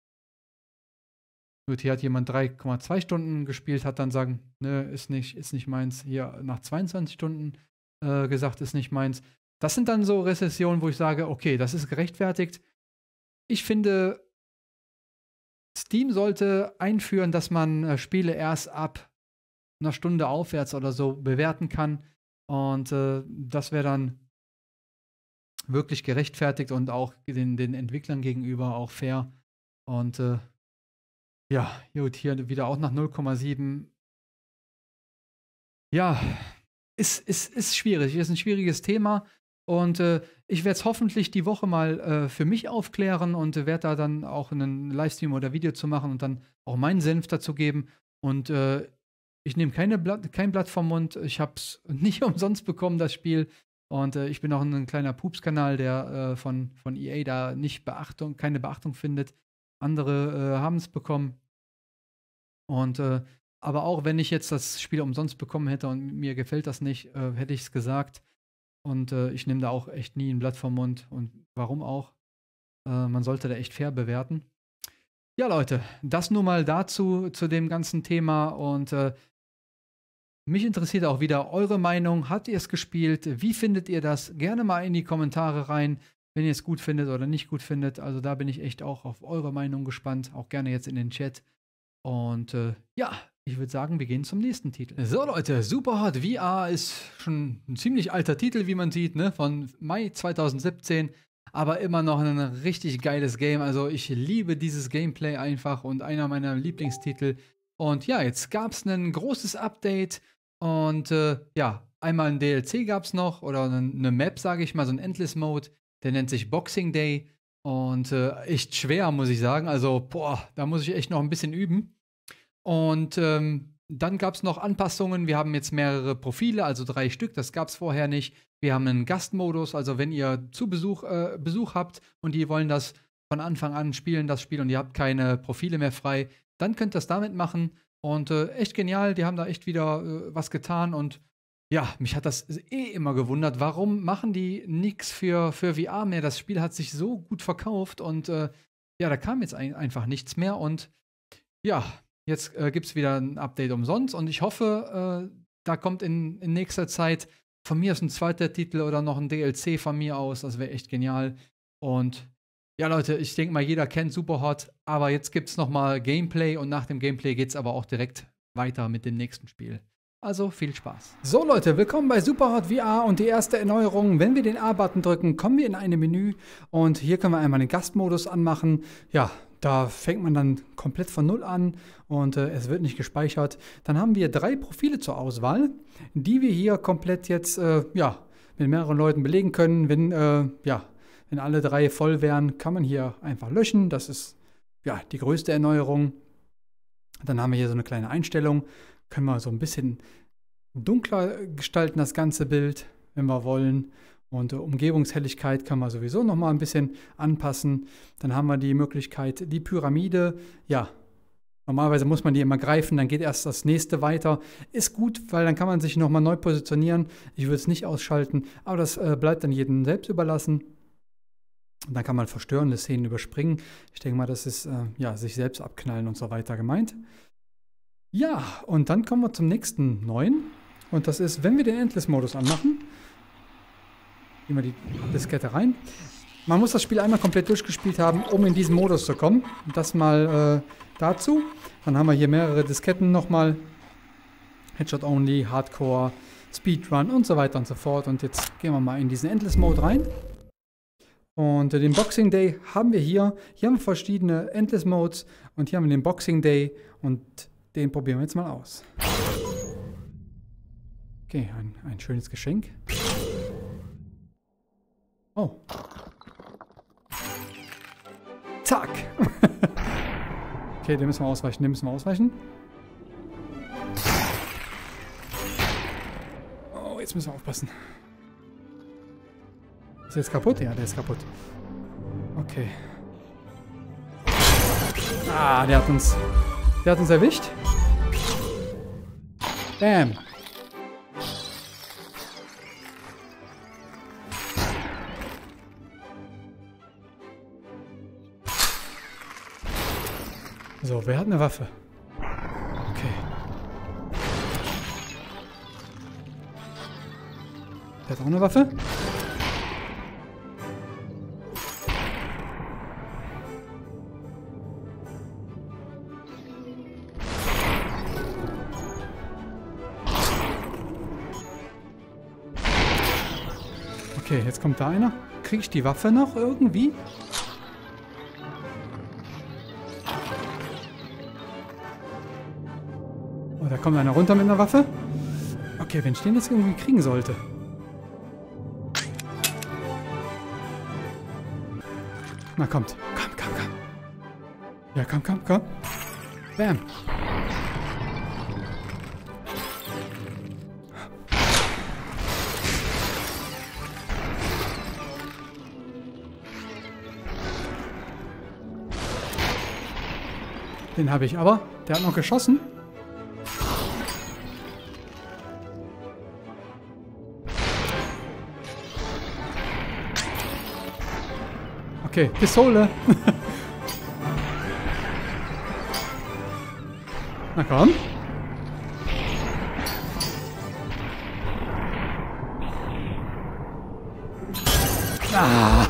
Gut, hier hat jemand 3,2 Stunden gespielt, hat dann sagen, ne, ist nicht meins. Hier nach 22 Stunden gesagt, ist nicht meins. Das sind dann so Rezessionen, wo ich sage, okay, das ist gerechtfertigt. Ich finde, Steam sollte einführen, dass man Spiele erst ab einer Stunde aufwärts oder so bewerten kann. Und das wäre dann wirklich gerechtfertigt und auch den Entwicklern gegenüber auch fair. Und ja, gut, hier wieder auch nach 0,7. Ja, ist schwierig, ist ein schwieriges Thema. Und ich werde es hoffentlich die Woche mal für mich aufklären und werde da dann auch einen Livestream oder Video zu machen und dann auch meinen Senf dazu geben. Und ich nehme kein Blatt vom Mund. Ich habe es nicht umsonst bekommen, das Spiel. Und ich bin auch ein kleiner Pups-Kanal, der von EA da keine Beachtung findet. Andere haben es bekommen. Und aber auch wenn ich jetzt das Spiel umsonst bekommen hätte und mir gefällt das nicht, hätte ich es gesagt. Und ich nehme da auch echt nie ein Blatt vom Mund. Und warum auch? Man sollte da echt fair bewerten. Ja, Leute, das nur mal dazu, zu dem ganzen Thema. Und mich interessiert auch wieder eure Meinung. Habt ihr es gespielt? Wie findet ihr das? Gerne mal in die Kommentare rein, wenn ihr es gut findet oder nicht gut findet. Also da bin ich echt auch auf eure Meinung gespannt. Auch gerne jetzt in den Chat. Und ja, ich würde sagen, wir gehen zum nächsten Titel. So Leute, Superhot VR ist schon ein ziemlich alter Titel, wie man sieht, ne? Von Mai 2017, aber immer noch ein richtig geiles Game. Also ich liebe dieses Gameplay einfach und einer meiner Lieblingstitel. Und ja, jetzt gab es ein großes Update und ja, einmal ein DLC gab es noch oder eine Map, sage ich mal, so ein Endless Mode. Der nennt sich Boxing Day. Und echt schwer, muss ich sagen. Also, boah, da muss ich echt noch ein bisschen üben. Und dann gab es noch Anpassungen. Wir haben jetzt mehrere Profile, also 3 Stück. Das gab es vorher nicht. Wir haben einen Gastmodus, also wenn ihr Besuch habt und die wollen das von Anfang an spielen, das Spiel, und ihr habt keine Profile mehr frei, dann könnt ihr das damit machen. Und echt genial, die haben da echt wieder was getan und ja, mich hat das immer gewundert, warum machen die nichts für VR mehr? Das Spiel hat sich so gut verkauft und ja, da kam jetzt einfach nichts mehr. Und ja, jetzt gibt es wieder ein Update umsonst und ich hoffe, da kommt in nächster Zeit von mir aus ein zweiter Titel oder noch ein DLC von mir aus. Das wäre echt genial. Und ja, Leute, ich denke mal, jeder kennt Superhot, aber jetzt gibt es nochmal Gameplay und nach dem Gameplay geht es aber auch direkt weiter mit dem nächsten Spiel. Also viel Spaß. So Leute, willkommen bei Superhot VR und die erste Erneuerung. Wenn wir den A-Button drücken, kommen wir in ein Menü und hier können wir einmal den Gastmodus anmachen. Ja, da fängt man dann komplett von Null an und es wird nicht gespeichert. Dann haben wir 3 Profile zur Auswahl, die wir hier komplett jetzt, ja, mit mehreren Leuten belegen können. Wenn, ja, wenn alle 3 voll wären, kann man hier einfach löschen. Das ist ja die größte Erneuerung. Dann haben wir hier so eine kleine Einstellung. Können wir so ein bisschen dunkler gestalten, das ganze Bild, wenn wir wollen. Und Umgebungshelligkeit kann man sowieso nochmal ein bisschen anpassen. Dann haben wir die Möglichkeit, die Pyramide, ja, normalerweise muss man die immer greifen, dann geht erst das nächste weiter. Ist gut, weil dann kann man sich nochmal neu positionieren. Ich würde es nicht ausschalten, aber das bleibt dann jedem selbst überlassen. Und dann kann man verstörende Szenen überspringen. Ich denke mal, das ist ja, sich selbst abknallen und so weiter gemeint. Ja, und dann kommen wir zum nächsten neuen. Und das ist, wenn wir den Endless-Modus anmachen, gehen wir die Diskette rein. Man muss das Spiel einmal komplett durchgespielt haben, um in diesen Modus zu kommen. Das mal dazu. Dann haben wir hier mehrere Disketten nochmal. Headshot Only, Hardcore, Speedrun und so weiter und so fort. Und jetzt gehen wir mal in diesen Endless-Mode rein. Und den Boxing Day haben wir hier. Hier haben wir verschiedene Endless-Modes. Und hier haben wir den Boxing Day. Und den probieren wir jetzt mal aus. Okay, ein schönes Geschenk. Oh. Zack. Okay, den müssen wir ausweichen, Oh, jetzt müssen wir aufpassen. Ist der jetzt kaputt? Ja, der ist kaputt. Okay. Ah, der hat uns erwischt. Bam. So, wer hat eine Waffe? Okay. Der hat auch eine Waffe? Okay, jetzt kommt da einer. Kriege ich die Waffe noch irgendwie? Oh, da kommt einer runter mit einer Waffe. Okay, wenn ich den jetzt irgendwie kriegen sollte. Na, kommt. Komm. Ja, komm. Bam. Den habe ich aber. Der hat noch geschossen. Okay, Pistole. Na komm. Ah.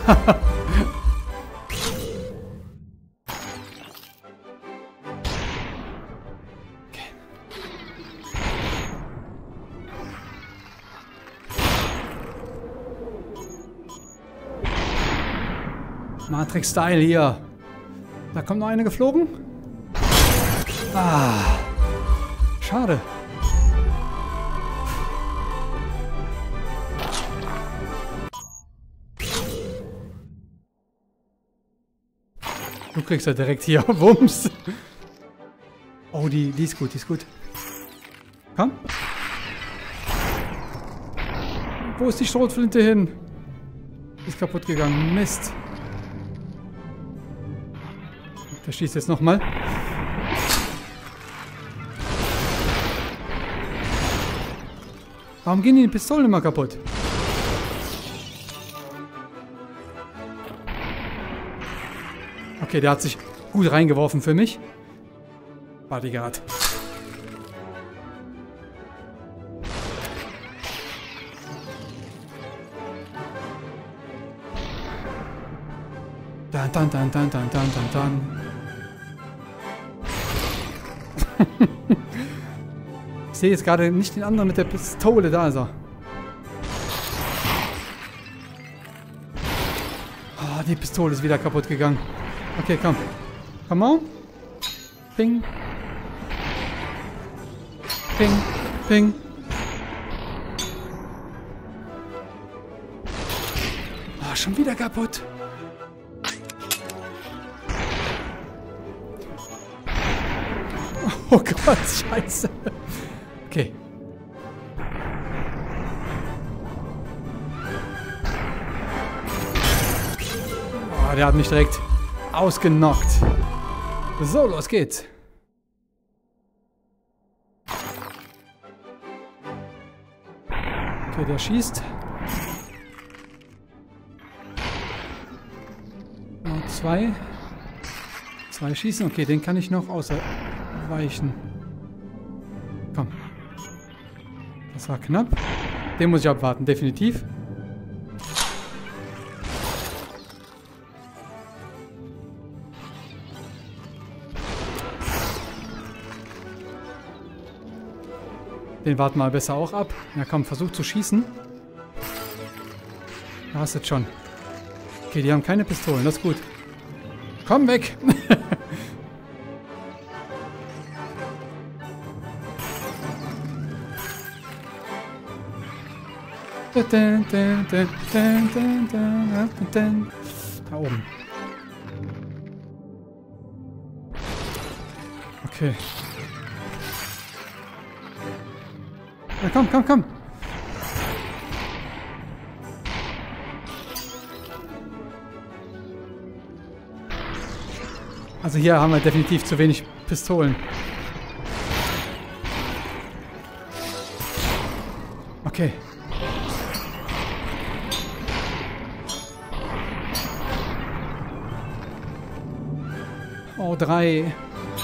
Matrix-Style hier. Da kommt noch eine geflogen. Ah. Schade. Du kriegst ja direkt hier Wumms. Oh, die ist gut, Komm. Wo ist die Schrotflinte hin? Ist kaputt gegangen. Mist. Der schießt jetzt nochmal. Warum gehen die Pistolen immer kaputt? Okay, der hat sich gut reingeworfen für mich. Bodyguard. Dann. Ich sehe jetzt gerade nicht den anderen mit der Pistole. Da ist er. Oh, die Pistole ist wieder kaputt gegangen. Okay, komm. Come on. Ping. Ping. Ah, schon wieder kaputt. Oh Gott, scheiße. Okay. Oh, der hat mich direkt ausgenockt. So, los geht's. Okay, der schießt. Noch zwei. Zwei schießen. Okay, den kann ich noch ausweichen. Komm. Das war knapp. Den muss ich abwarten, definitiv. Den warten wir besser auch ab. Ja komm, versuch zu schießen. Da hast du es schon. Okay, die haben keine Pistolen, das ist gut. Komm weg! Da oben. Okay. Na komm, komm, komm. Also hier haben wir definitiv zu wenig Pistolen. Okay. Oh, 3.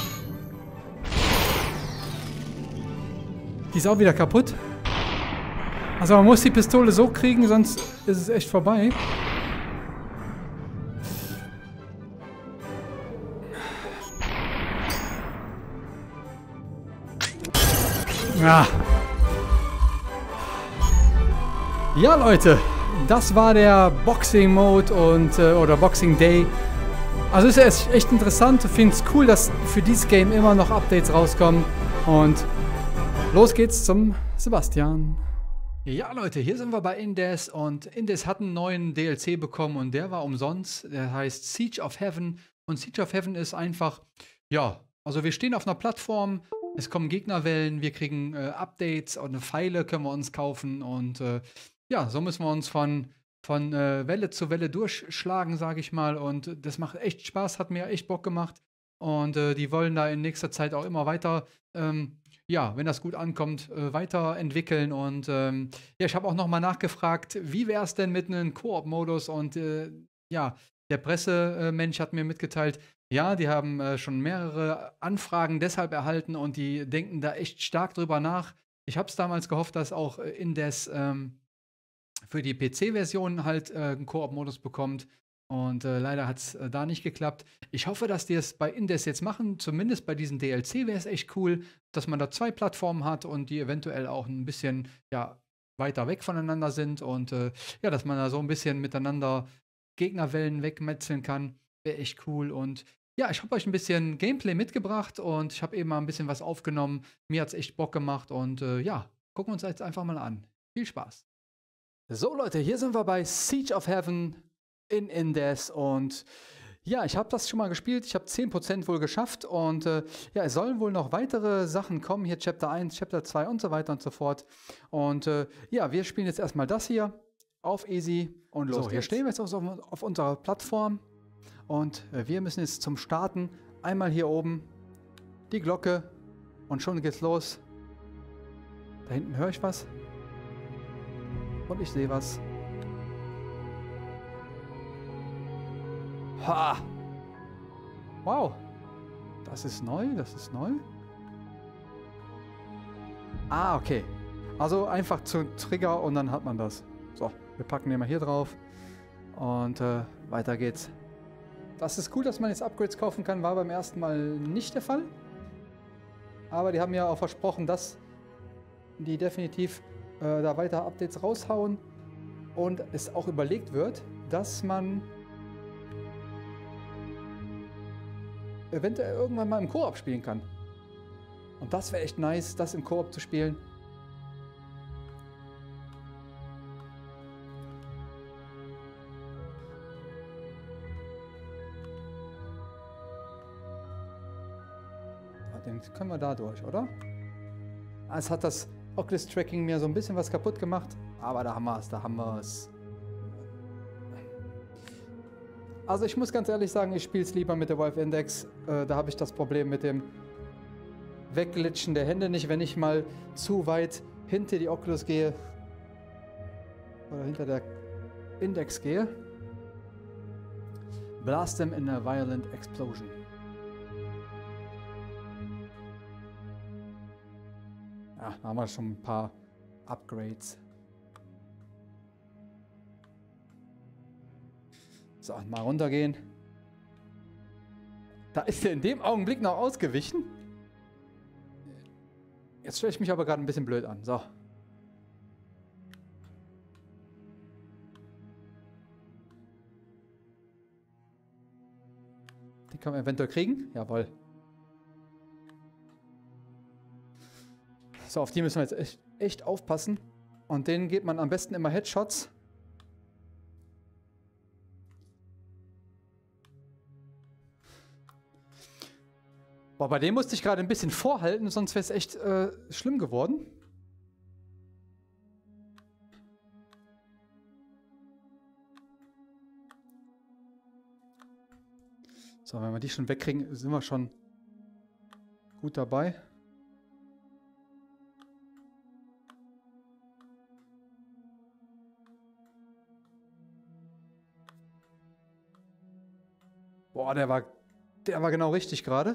Die ist auch wieder kaputt. Also man muss die Pistole so kriegen, sonst ist es echt vorbei. Ja. Ja, Leute, das war der Boxing Mode und oder Boxing Day. Also ist ja echt interessant. Ich finde es cool, dass für dieses Game immer noch Updates rauskommen. Und los geht's zum Sebastian. Ja, Leute, hier sind wir bei Indes und Indes hat einen neuen DLC bekommen und der war umsonst. Der heißt Siege of Heaven und Siege of Heaven ist einfach, ja, also wir stehen auf einer Plattform, es kommen Gegnerwellen, wir kriegen Updates und Pfeile können wir uns kaufen und ja, so müssen wir uns von Welle zu Welle durchschlagen, sage ich mal. Und das macht echt Spaß, hat mir echt Bock gemacht. Und die wollen da in nächster Zeit auch immer weiter, ja, wenn das gut ankommt, weiterentwickeln. Und ja, ich habe auch noch mal nachgefragt, wie wäre es denn mit einem Koop-Modus? Und ja, der Pressemensch hat mir mitgeteilt, ja, die haben schon mehrere Anfragen deshalb erhalten und die denken da echt stark drüber nach. Ich habe es damals gehofft, dass auch Indes für die PC-Version halt einen Koop-Modus bekommt. Und leider hat es da nicht geklappt. Ich hoffe, dass die es bei Indes jetzt machen. Zumindest bei diesem DLC wäre es echt cool, dass man da 2 Plattformen hat und die eventuell auch ein bisschen ja, weiter weg voneinander sind. Und ja, dass man da so ein bisschen miteinander Gegnerwellen wegmetzeln kann. Wäre echt cool. Und ja, ich habe euch ein bisschen Gameplay mitgebracht und ich habe eben mal ein bisschen was aufgenommen. Mir hat es echt Bock gemacht. Und ja, gucken wir uns jetzt einfach mal an. Viel Spaß. So Leute, hier sind wir bei Siege of Heaven in Indes und ja, ich habe das schon mal gespielt, ich habe 10% wohl geschafft und ja, es sollen wohl noch weitere Sachen kommen, hier Chapter 1, Chapter 2 und so weiter und so fort und ja, wir spielen jetzt erstmal das hier auf Easy und los. So, hier stehen wir jetzt auf unserer Plattform und wir müssen jetzt zum Starten einmal hier oben die Glocke und schon geht's los. Da hinten höre ich was. Und ich sehe was. Ha! Wow! Das ist neu, das ist neu. Ah, okay. Also einfach zu Trigger und dann hat man das. So, wir packen den mal hier drauf. Und weiter geht's. Das ist cool, dass man jetzt Upgrades kaufen kann. War beim ersten Mal nicht der Fall. Aber die haben ja auch versprochen, dass die definitiv da weiter Updates raushauen und es auch überlegt wird, dass man eventuell irgendwann mal im Koop spielen kann. Und das wäre echt nice, das im Koop zu spielen. den können wir da durch, oder? Es hat das Oculus Tracking mir so ein bisschen was kaputt gemacht, aber da haben wir es, da haben wir es. Also ich muss ganz ehrlich sagen, ich spiele es lieber mit der Valve Index. Da habe ich das Problem mit dem Wegglitschen der Hände nicht, wenn ich mal zu weit hinter die Oculus gehe oder hinter der Index gehe. Blast them in a violent explosion. Ja, da haben wir schon ein paar Upgrades. So, mal runtergehen. Da ist er in dem Augenblick noch ausgewichen. Jetzt stelle ich mich aber gerade ein bisschen blöd an. So. Die können wir eventuell kriegen. Jawohl. So, auf die müssen wir jetzt echt aufpassen. Und denen gibt man am besten immer Headshots. Boah, bei dem musste ich gerade ein bisschen vorhalten, sonst wäre es echt schlimm geworden. So, wenn wir die schon wegkriegen, sind wir schon gut dabei. Boah, der war genau richtig gerade.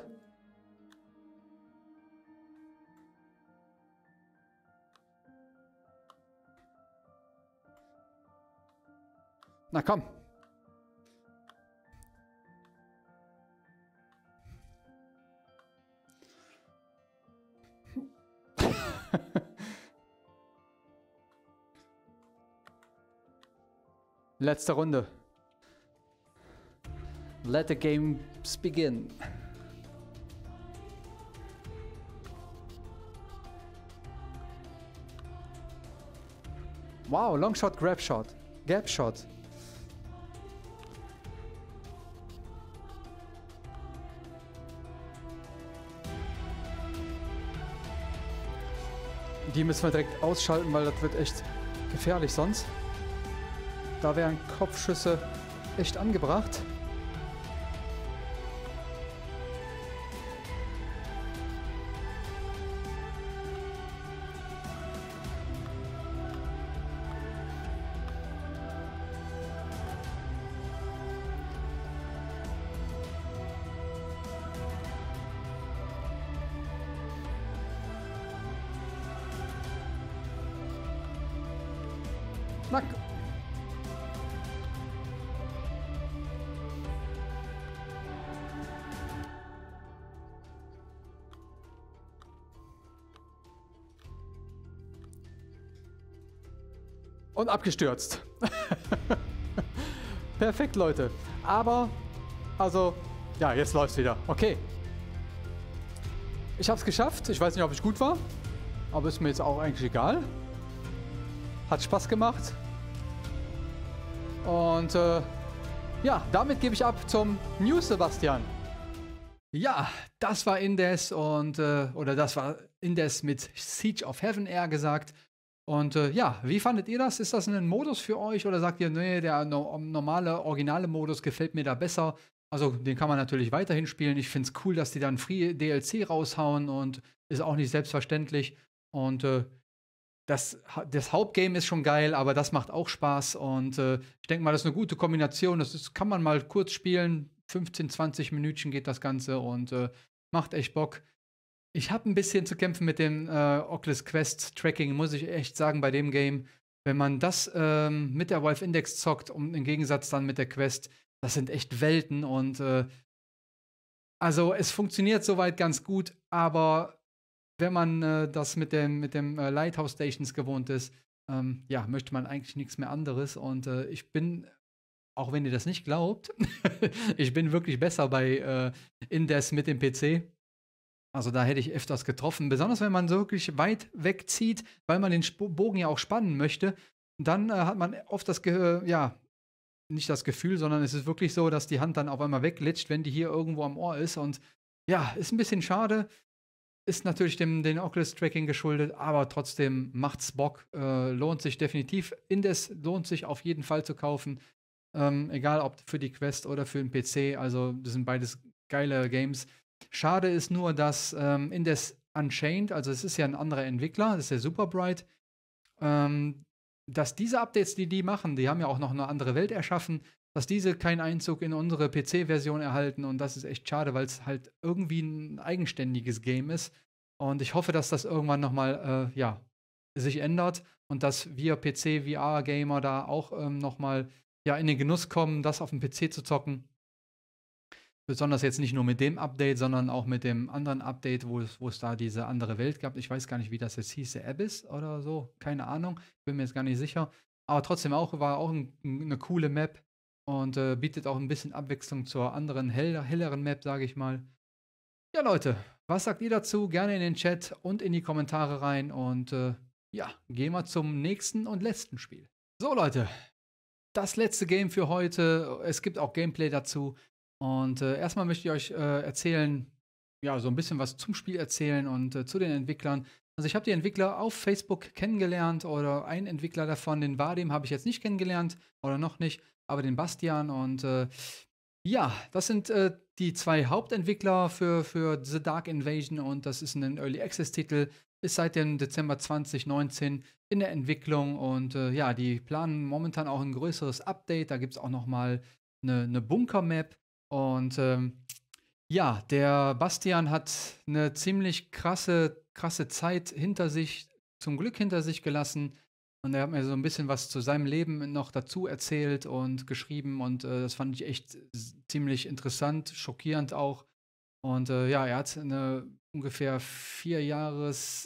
Na komm. Letzte Runde. Let the games begin. Wow, long shot, grab shot, gap shot. Die müssen wir direkt ausschalten, weil das wird echt gefährlich sonst. Da wären Kopfschüsse echt angebracht. Na, und abgestürzt. Perfekt, Leute. Aber, also, ja, jetzt läuft's wieder. Okay. Ich habe es geschafft. Ich weiß nicht, ob ich gut war. Aber ist mir jetzt auch eigentlich egal. Hat Spaß gemacht. Und ja, damit gebe ich ab zum News, Sebastian. Ja, das war Indes und oder das war Indes mit Siege of Heaven eher gesagt. Und ja, wie fandet ihr das? Ist das ein Modus für euch oder sagt ihr, nee, der normale, originale Modus gefällt mir da besser? Also den kann man natürlich weiterhin spielen. Ich finde es cool, dass die dann Free DLC raushauen und ist auch nicht selbstverständlich. Und das Hauptgame ist schon geil, aber das macht auch Spaß. Und ich denke mal, das ist eine gute Kombination. Kann man mal kurz spielen. 15, 20 Minütchen geht das Ganze und macht echt Bock. Ich habe ein bisschen zu kämpfen mit dem Oculus Quest Tracking, muss ich echt sagen, bei dem Game. Wenn man das mit der Valve Index zockt und im Gegensatz dann mit der Quest, das sind echt Welten. Und also es funktioniert soweit ganz gut, aber wenn man das mit dem Lighthouse Stations gewohnt ist, ja, möchte man eigentlich nichts mehr anderes. Und ich bin, auch wenn ihr das nicht glaubt, ich bin wirklich besser bei Indes mit dem PC. Also da hätte ich öfters getroffen. Besonders wenn man so wirklich weit wegzieht, weil man den Bogen ja auch spannen möchte. Dann hat man oft ja, nicht das Gefühl, sondern es ist wirklich so, dass die Hand dann auf einmal wegglitscht, wenn die hier irgendwo am Ohr ist. Und ja, ist ein bisschen schade. ist natürlich den Oculus-Tracking geschuldet, aber trotzdem macht's Bock. Lohnt sich definitiv. Indes lohnt sich auf jeden Fall zu kaufen. Egal ob für die Quest oder für den PC. Also, das sind beides geile Games. Schade ist nur, dass Indes Unchained, also es ist ja ein anderer Entwickler, das ist der Superbright, dass diese Updates, die die machen, die haben ja auch noch eine andere Welt erschaffen, dass diese keinen Einzug in unsere PC-Version erhalten und das ist echt schade, weil es halt irgendwie ein eigenständiges Game ist. Und ich hoffe, dass das irgendwann noch mal, ja, sich ändert und dass wir PC-VR-Gamer da auch noch mal ja, in den Genuss kommen, das auf dem PC zu zocken. Besonders jetzt nicht nur mit dem Update, sondern auch mit dem anderen Update, wo es da diese andere Welt gab. Ich weiß gar nicht, wie das jetzt hieß, der Abyss oder so. Keine Ahnung. Bin mir jetzt gar nicht sicher. Aber trotzdem war auch eine coole Map und bietet auch ein bisschen Abwechslung zur anderen, helleren Map, sage ich mal. Ja, Leute, was sagt ihr dazu? Gerne in den Chat und in die Kommentare rein. Und ja, gehen wir zum nächsten und letzten Spiel. So, Leute, das letzte Game für heute. Es gibt auch Gameplay dazu. Und erstmal möchte ich euch erzählen, ja, so ein bisschen was zum Spiel erzählen und zu den Entwicklern. Also ich habe die Entwickler auf Facebook kennengelernt oder einen Entwickler davon, den Vadim, habe ich jetzt nicht kennengelernt oder noch nicht, aber den Bastian. Und ja, das sind die zwei Hauptentwickler für The Dark Invasion und das ist ein Early Access Titel, ist seit dem Dezember 2019 in der Entwicklung und ja, die planen momentan auch ein größeres Update. Da gibt es auch noch mal eine Bunker-Map und ja, der Bastian hat eine ziemlich krasse Zeit hinter sich, zum Glück hinter sich gelassen. Und er hat mir so ein bisschen was zu seinem Leben noch dazu erzählt und geschrieben. Und das fand ich echt ziemlich interessant, schockierend auch. Und ja, er hat eine ungefähr 4 Jahres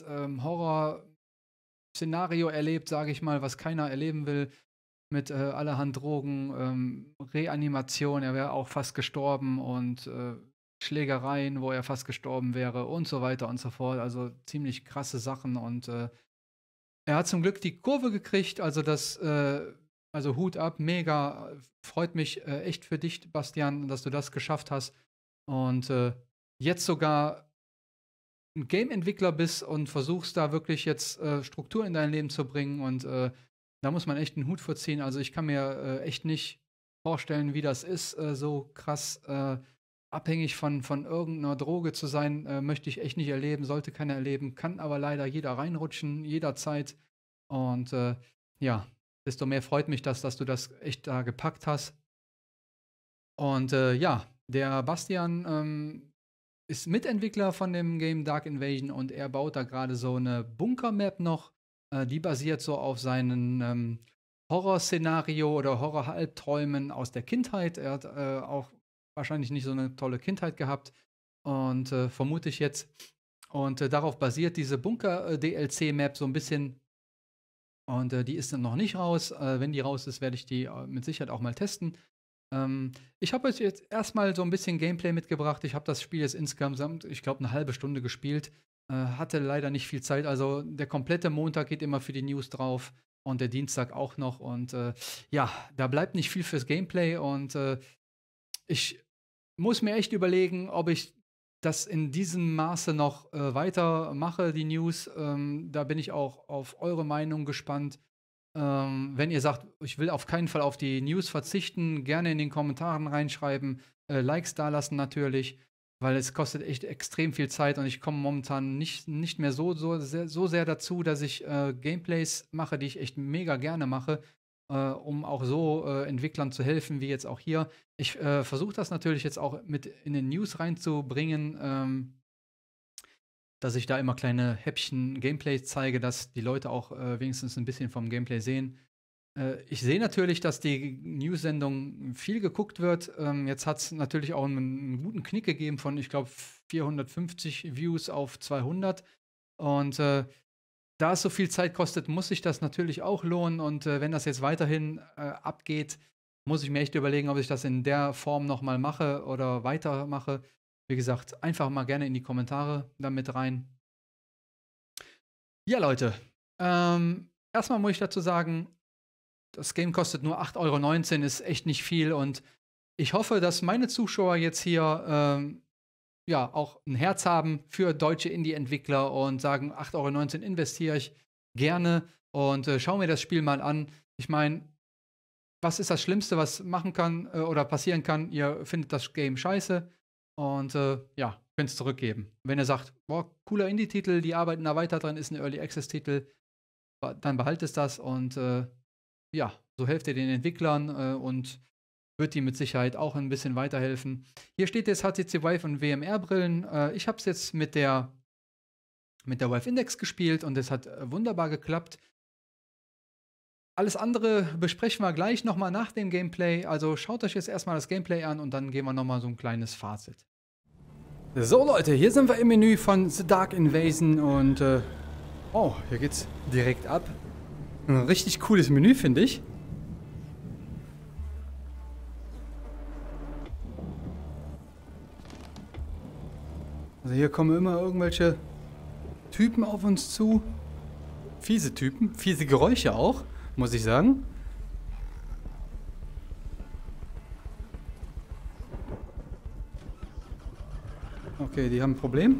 Horror-Szenario erlebt, sage ich mal, was keiner erleben will mit allerhand Drogen, Reanimation, er wäre auch fast gestorben und Schlägereien, wo er fast gestorben wäre und so weiter und so fort. Also ziemlich krasse Sachen und er hat zum Glück die Kurve gekriegt, also also Hut ab, mega, freut mich echt für dich, Bastian, dass du das geschafft hast und jetzt sogar ein Game-Entwickler bist und versuchst da wirklich jetzt Struktur in dein Leben zu bringen und da muss man echt einen Hut vorziehen. Also ich kann mir echt nicht vorstellen, wie das ist, so krass abhängig von irgendeiner Droge zu sein, möchte ich echt nicht erleben, sollte keiner erleben, kann aber leider jeder reinrutschen, jederzeit. Und ja, desto mehr freut mich das, dass du das echt da gepackt hast. Und ja, der Bastian ist Mitentwickler von dem Game Dark Invasion und er baut da gerade so eine Bunker-Map noch. Die basiert so auf seinen Horrorszenario oder Horror-Albträumen aus der Kindheit. Er hat auch wahrscheinlich nicht so eine tolle Kindheit gehabt und vermute ich jetzt. Und darauf basiert diese Bunker-DLC-Map so ein bisschen. Und die ist dann noch nicht raus. Wenn die raus ist, werde ich die mit Sicherheit auch mal testen. Ich habe euch jetzt erstmal so ein bisschen Gameplay mitgebracht. Ich habe das Spiel jetzt insgesamt, ich glaube, eine halbe Stunde gespielt. Hatte leider nicht viel Zeit. Also der komplette Montag geht immer für die News drauf und der Dienstag auch noch. Und ja, da bleibt nicht viel fürs Gameplay. Und ich muss mir echt überlegen, ob ich das in diesem Maße noch weitermache, die News. Da bin ich auch auf eure Meinung gespannt. Wenn ihr sagt, ich will auf keinen Fall auf die News verzichten, gerne in den Kommentaren reinschreiben, Likes dalassen natürlich, weil es kostet echt extrem viel Zeit und ich komme momentan nicht mehr so sehr dazu, dass ich Gameplays mache, die ich echt mega gerne mache, um auch so Entwicklern zu helfen, wie jetzt auch hier. Ich versuche das natürlich jetzt auch mit in den News reinzubringen, dass ich da immer kleine Häppchen Gameplay zeige, dass die Leute auch wenigstens ein bisschen vom Gameplay sehen. Ich sehe natürlich, dass die News-Sendung viel geguckt wird. Jetzt hat es natürlich auch einen guten Knick gegeben von, ich glaube, 450 Views auf 200. Und da es so viel Zeit kostet, muss sich das natürlich auch lohnen. Und wenn das jetzt weiterhin abgeht, muss ich mir echt überlegen, ob ich das in der Form noch mal mache oder weitermache. Wie gesagt, einfach mal gerne in die Kommentare damit rein. Ja, Leute. Erstmal muss ich dazu sagen, das Game kostet nur 8,19 €, ist echt nicht viel. Und ich hoffe, dass meine Zuschauer jetzt hier ja auch ein Herz haben für deutsche Indie-Entwickler und sagen, 8,19 € investiere ich gerne und schaue mir das Spiel mal an. Ich meine, was ist das Schlimmste, was machen kann oder passieren kann? Ihr findet das Game scheiße und ja, könnt es zurückgeben. Wenn ihr sagt, boah, cooler Indie-Titel, die arbeiten da weiter dran, ist ein Early Access-Titel, dann behaltet es das und ja, so helft ihr den Entwicklern und wird die mit Sicherheit auch ein bisschen weiterhelfen. Hier steht jetzt HTC Vive und WMR-Brillen. Ich habe es jetzt mit der Vive Index gespielt und es hat wunderbar geklappt. Alles andere besprechen wir gleich nochmal nach dem Gameplay. Also schaut euch jetzt erstmal das Gameplay an und dann gehen wir nochmal so ein kleines Fazit. So Leute, hier sind wir im Menü von The Dark Invasion und oh, hier geht's direkt ab. Ein richtig cooles Menü, finde ich. Also hier kommen immer irgendwelche Typen auf uns zu. Fiese Typen, fiese Geräusche auch, muss ich sagen. Okay, die haben ein Problem.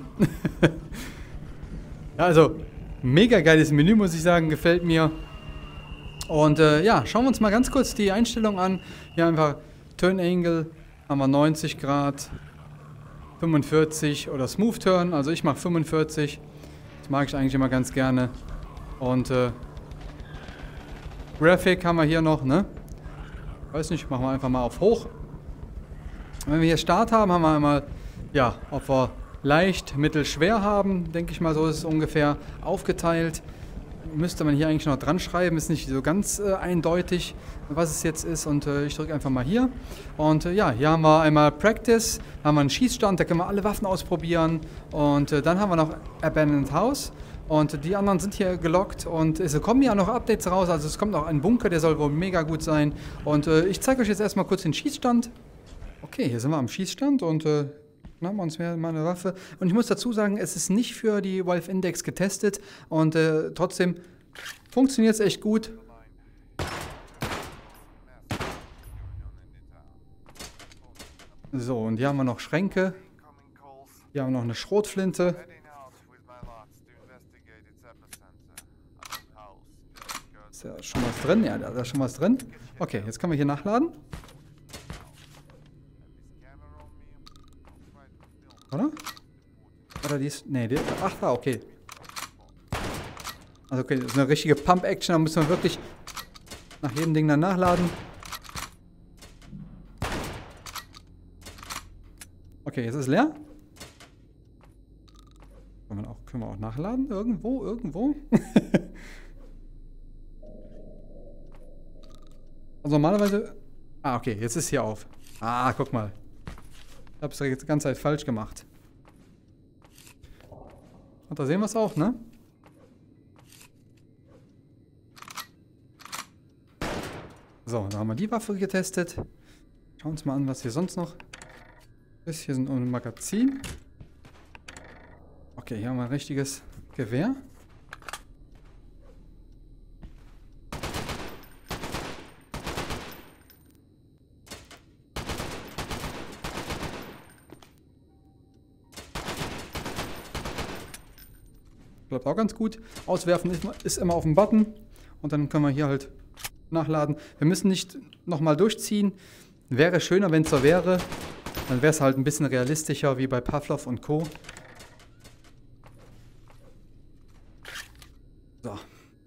Ja, also, mega geiles Menü, muss ich sagen, gefällt mir. Und ja, schauen wir uns mal ganz kurz die Einstellung an. Hier einfach Turn Angle, haben wir 90 Grad, 45 oder Smooth Turn, also ich mache 45. Das mag ich eigentlich immer ganz gerne. Und Graphic haben wir hier noch, ne? Weiß nicht, machen wir einfach mal auf hoch. Und wenn wir hier Start haben, haben wir einmal, ja, ob wir leicht, mittel, schwer haben, denke ich mal, so ist es ungefähr aufgeteilt. Müsste man hier eigentlich noch dran schreiben, ist nicht so ganz eindeutig, was es jetzt ist. Und ich drücke einfach mal hier. Und ja, hier haben wir einmal Practice, haben wir einen Schießstand, da können wir alle Waffen ausprobieren. Und dann haben wir noch Abandoned House. Und die anderen sind hier gelockt und es kommen ja noch Updates raus. Also es kommt noch ein Bunker, der soll wohl mega gut sein. Und ich zeige euch jetzt erstmal kurz den Schießstand. Okay, hier sind wir am Schießstand und haben wir uns mal eine Waffe. Und ich muss dazu sagen, es ist nicht für die Valve Index getestet und trotzdem funktioniert es echt gut. So, und hier haben wir noch Schränke. Hier haben wir noch eine Schrotflinte. Ist ja schon was drin? Ja, da ist schon was drin. Okay, jetzt können wir hier nachladen. Oder? Oder die ist... Nee, die... Ach, da, okay. Also okay, das ist eine richtige Pump-Action. Da müssen wir wirklich nach jedem Ding dann nachladen. Okay, jetzt ist es leer. Können wir auch nachladen? Irgendwo? Also normalerweise... Ah, okay, jetzt ist hier auf. Ah, guck mal. Ich habe es die ganze Zeit falsch gemacht. Und da sehen wir es auch, ne? So, da haben wir die Waffe getestet. Schauen wir uns mal an, was hier sonst noch ist. Hier sind ein Magazin. Okay, hier haben wir ein richtiges Gewehr. Klappt auch ganz gut. Auswerfen ist immer auf dem Button. Und dann können wir hier halt nachladen. Wir müssen nicht nochmal durchziehen. Wäre schöner, wenn es so wäre. Dann wäre es halt ein bisschen realistischer, wie bei Pavlov und Co. So.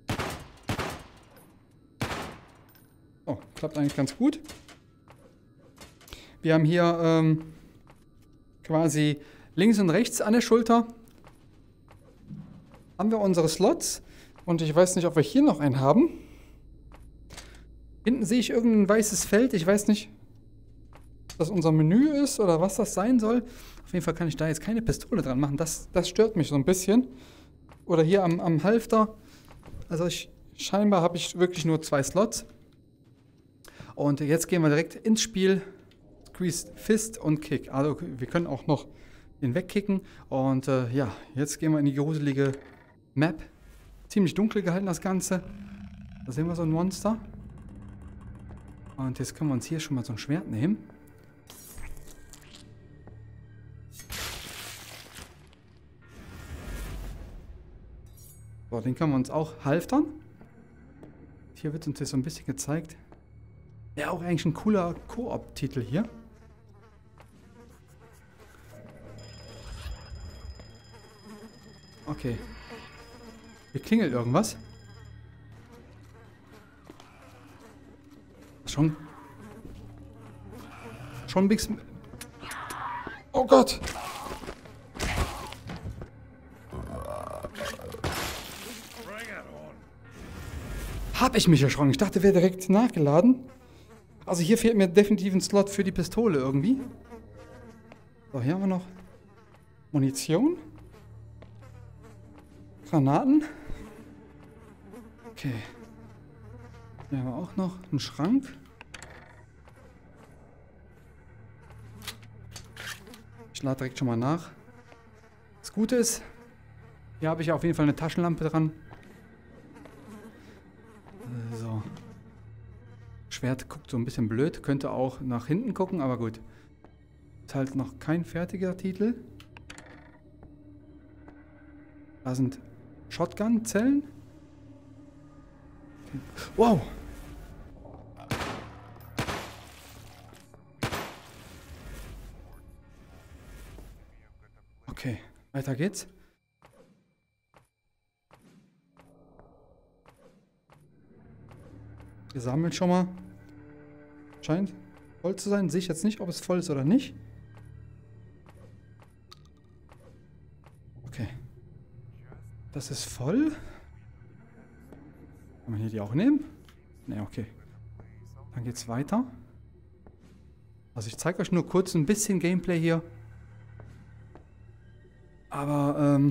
Oh, klappt eigentlich ganz gut. Wir haben hier quasi links und rechts an der Schulter haben wir unsere Slots. Und ich weiß nicht, ob wir hier noch einen haben. Hinten sehe ich irgendein weißes Feld. Ich weiß nicht, ob das unser Menü ist oder was das sein soll. Auf jeden Fall kann ich da jetzt keine Pistole dran machen. Das stört mich so ein bisschen. Oder hier am Halfter. Also scheinbar habe ich wirklich nur 2 Slots. Und jetzt gehen wir direkt ins Spiel. Squeeze Fist und Kick. Also wir können auch noch den wegkicken. Und ja, jetzt gehen wir in die gruselige Map. Ziemlich dunkel gehalten das Ganze. Da sehen wir so ein Monster. Und jetzt können wir uns hier schon mal so ein Schwert nehmen. So, den können wir uns auch halftern. Hier wird uns jetzt so ein bisschen gezeigt. Ja, auch eigentlich ein cooler Koop-Titel hier. Okay. Hier klingelt irgendwas. Schon Big Sm... Oh Gott! Hab ich mich erschrocken. Ich dachte, wäre direkt nachgeladen. Also hier fehlt mir definitiv ein Slot für die Pistole irgendwie. So, hier haben wir noch Munition. Granaten. Okay. Hier haben wir auch noch einen Schrank. Ich lade direkt schon mal nach. Das Gute ist, hier habe ich auf jeden Fall eine Taschenlampe dran. So. Schwert guckt so ein bisschen blöd. Könnte auch nach hinten gucken, aber gut. Ist halt noch kein fertiger Titel. Da sind Shotgun-Zellen. Okay. Wow! Okay, weiter geht's. Gesammelt schon mal. Scheint voll zu sein. Sehe ich jetzt nicht, ob es voll ist oder nicht. Okay. Das ist voll. Kann man hier die auch nehmen? Ne, okay. Dann geht's weiter. Also ich zeige euch nur kurz ein bisschen Gameplay hier. Aber,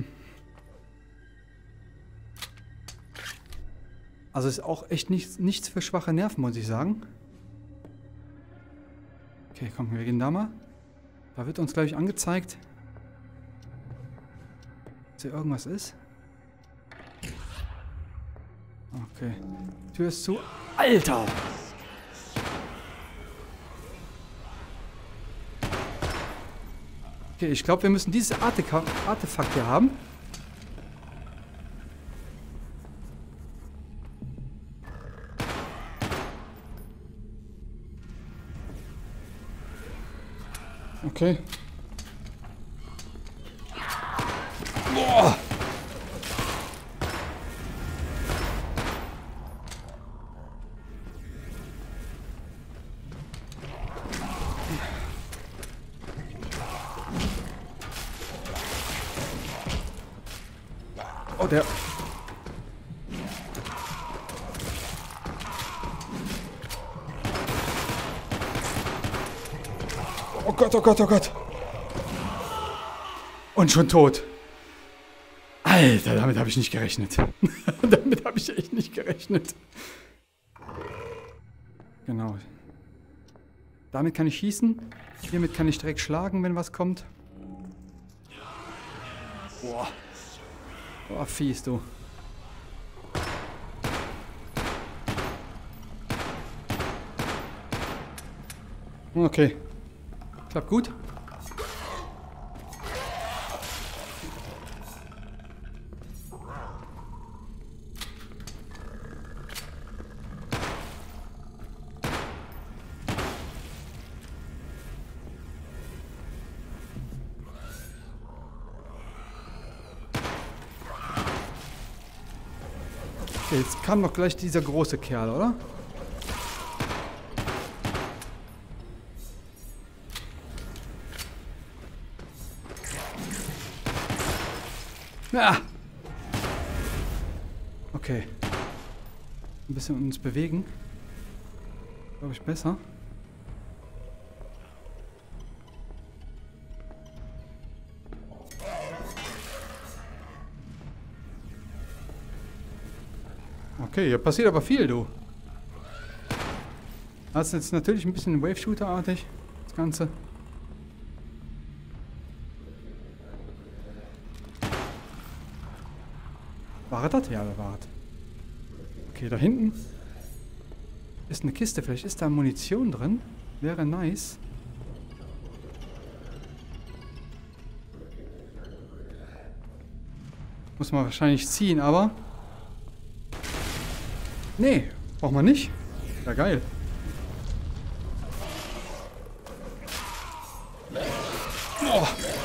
also ist auch echt nichts für schwache Nerven, muss ich sagen. Okay, komm, wir gehen da mal. Da wird uns, glaube ich, angezeigt, dass hier irgendwas ist. Okay. Tür ist zu. Alter! Okay, ich glaube, wir müssen dieses Artefakt hier haben. Okay. Boah! Oh, der... Oh Gott, oh Gott, oh Gott. Und schon tot. Alter, damit habe ich nicht gerechnet. Damit habe ich echt nicht gerechnet. Genau. Damit kann ich schießen. Hiermit kann ich direkt schlagen, wenn was kommt. Boah. Boah, fies, du. Okay. Klappt gut. Okay, jetzt kam doch gleich dieser große Kerl, oder? Ja. Okay. Ein bisschen uns bewegen. Glaube ich besser. Okay, hier passiert aber viel, du. Das ist jetzt natürlich ein bisschen Wave-Shooter-artig, das Ganze. War das? Ja, da war es. Okay, da hinten ist eine Kiste. Vielleicht ist da Munition drin. Wäre nice. Muss man wahrscheinlich ziehen, aber Nee, braucht man nicht. Ja, geil. Oh.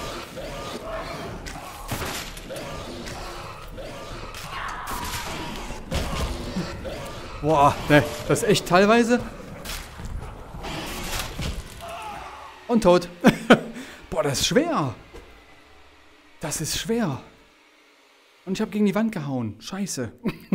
Boah, ne, das ist echt teilweise. Und tot. Boah, das ist schwer. Das ist schwer. Und ich habe gegen die Wand gehauen. Scheiße.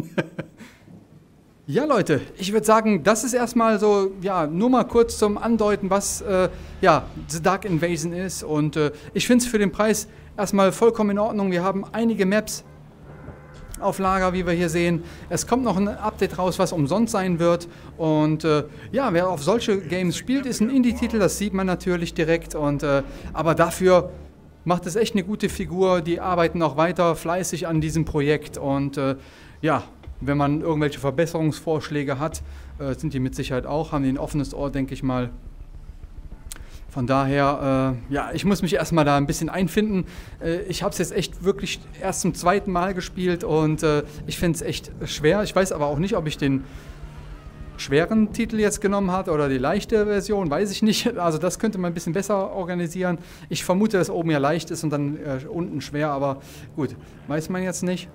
Ja, Leute, ich würde sagen, das ist erstmal so, ja, nur mal kurz zum Andeuten, was, ja, The Dark Invasion ist. Und ich finde es für den Preis erstmal vollkommen in Ordnung. Wir haben einige Maps auf Lager, wie wir hier sehen. Es kommt noch ein Update raus, was umsonst sein wird. Und ja, wer auf solche Games spielt, ist ein Indie-Titel, das sieht man natürlich direkt. Und, aber dafür macht es echt eine gute Figur. Die arbeiten auch weiter fleißig an diesem Projekt. Und ja, wenn man irgendwelche Verbesserungsvorschläge hat, sind die mit Sicherheit auch, haben die ein offenes Ohr, denke ich mal. Von daher, ja, ich muss mich erstmal da ein bisschen einfinden. Ich habe es jetzt echt wirklich erst zum zweiten Mal gespielt und ich finde es echt schwer. Ich weiß aber auch nicht, ob ich den schweren Titel jetzt genommen habe oder die leichte Version, weiß ich nicht. Also das könnte man ein bisschen besser organisieren. Ich vermute, dass oben ja leicht ist und dann unten schwer, aber gut, weiß man jetzt nicht.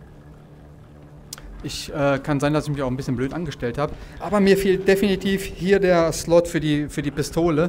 Kann sein, dass ich mich auch ein bisschen blöd angestellt habe. Aber mir fehlt definitiv hier der Slot für die Pistole.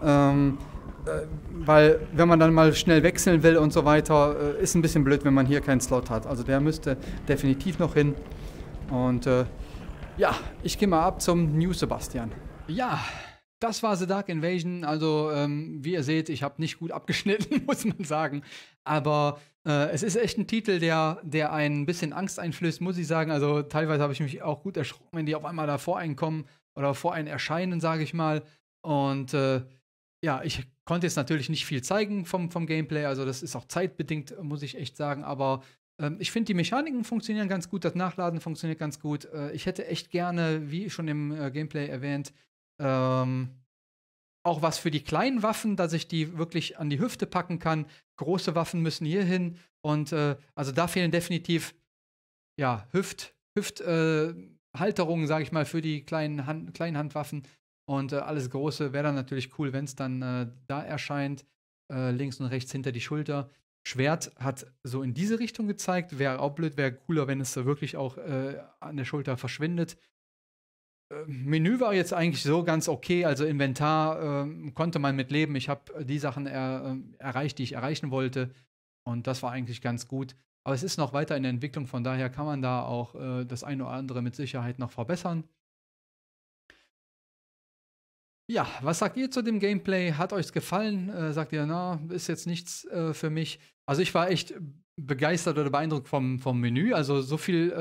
Weil wenn man dann mal schnell wechseln will und so weiter, ist ein bisschen blöd, wenn man hier keinen Slot hat. Also der müsste definitiv noch hin. Und ja, ich gehe mal ab zum New Sebastian. Ja, das war The Dark Invasion. Also wie ihr seht, ich habe nicht gut abgeschnitten, muss man sagen. Aber es ist echt ein Titel, der ein bisschen Angst einflößt, muss ich sagen. Also teilweise habe ich mich auch gut erschrocken, wenn die auf einmal da vor einen kommen oder vor einen erscheinen, sage ich mal. Und ja, ich konnte jetzt natürlich nicht viel zeigen vom Gameplay. Also das ist auch zeitbedingt, muss ich echt sagen. Aber ich finde, die Mechaniken funktionieren ganz gut. Das Nachladen funktioniert ganz gut. Ich hätte echt gerne, wie schon im Gameplay erwähnt, auch was für die kleinen Waffen, dass ich die wirklich an die Hüfte packen kann. Große Waffen müssen hier hin. Und also da fehlen definitiv ja, Halterungen, sage ich mal, für die kleinen Handwaffen. Und alles Große wäre dann natürlich cool, wenn es dann da erscheint. Links und rechts hinter die Schulter. Schwert hat so in diese Richtung gezeigt. Wäre auch blöd, wäre cooler, wenn es wirklich auch an der Schulter verschwindet. Menü war jetzt eigentlich so ganz okay, also Inventar konnte man mit leben. Ich habe die Sachen erreicht, die ich erreichen wollte und das war eigentlich ganz gut. Aber es ist noch weiter in der Entwicklung, von daher kann man da auch das eine oder andere mit Sicherheit noch verbessern. Ja, was sagt ihr zu dem Gameplay? Hat euch es gefallen? Sagt ihr, na, ist jetzt nichts für mich? Also ich war echt begeistert oder beeindruckt vom Menü. Also so viel,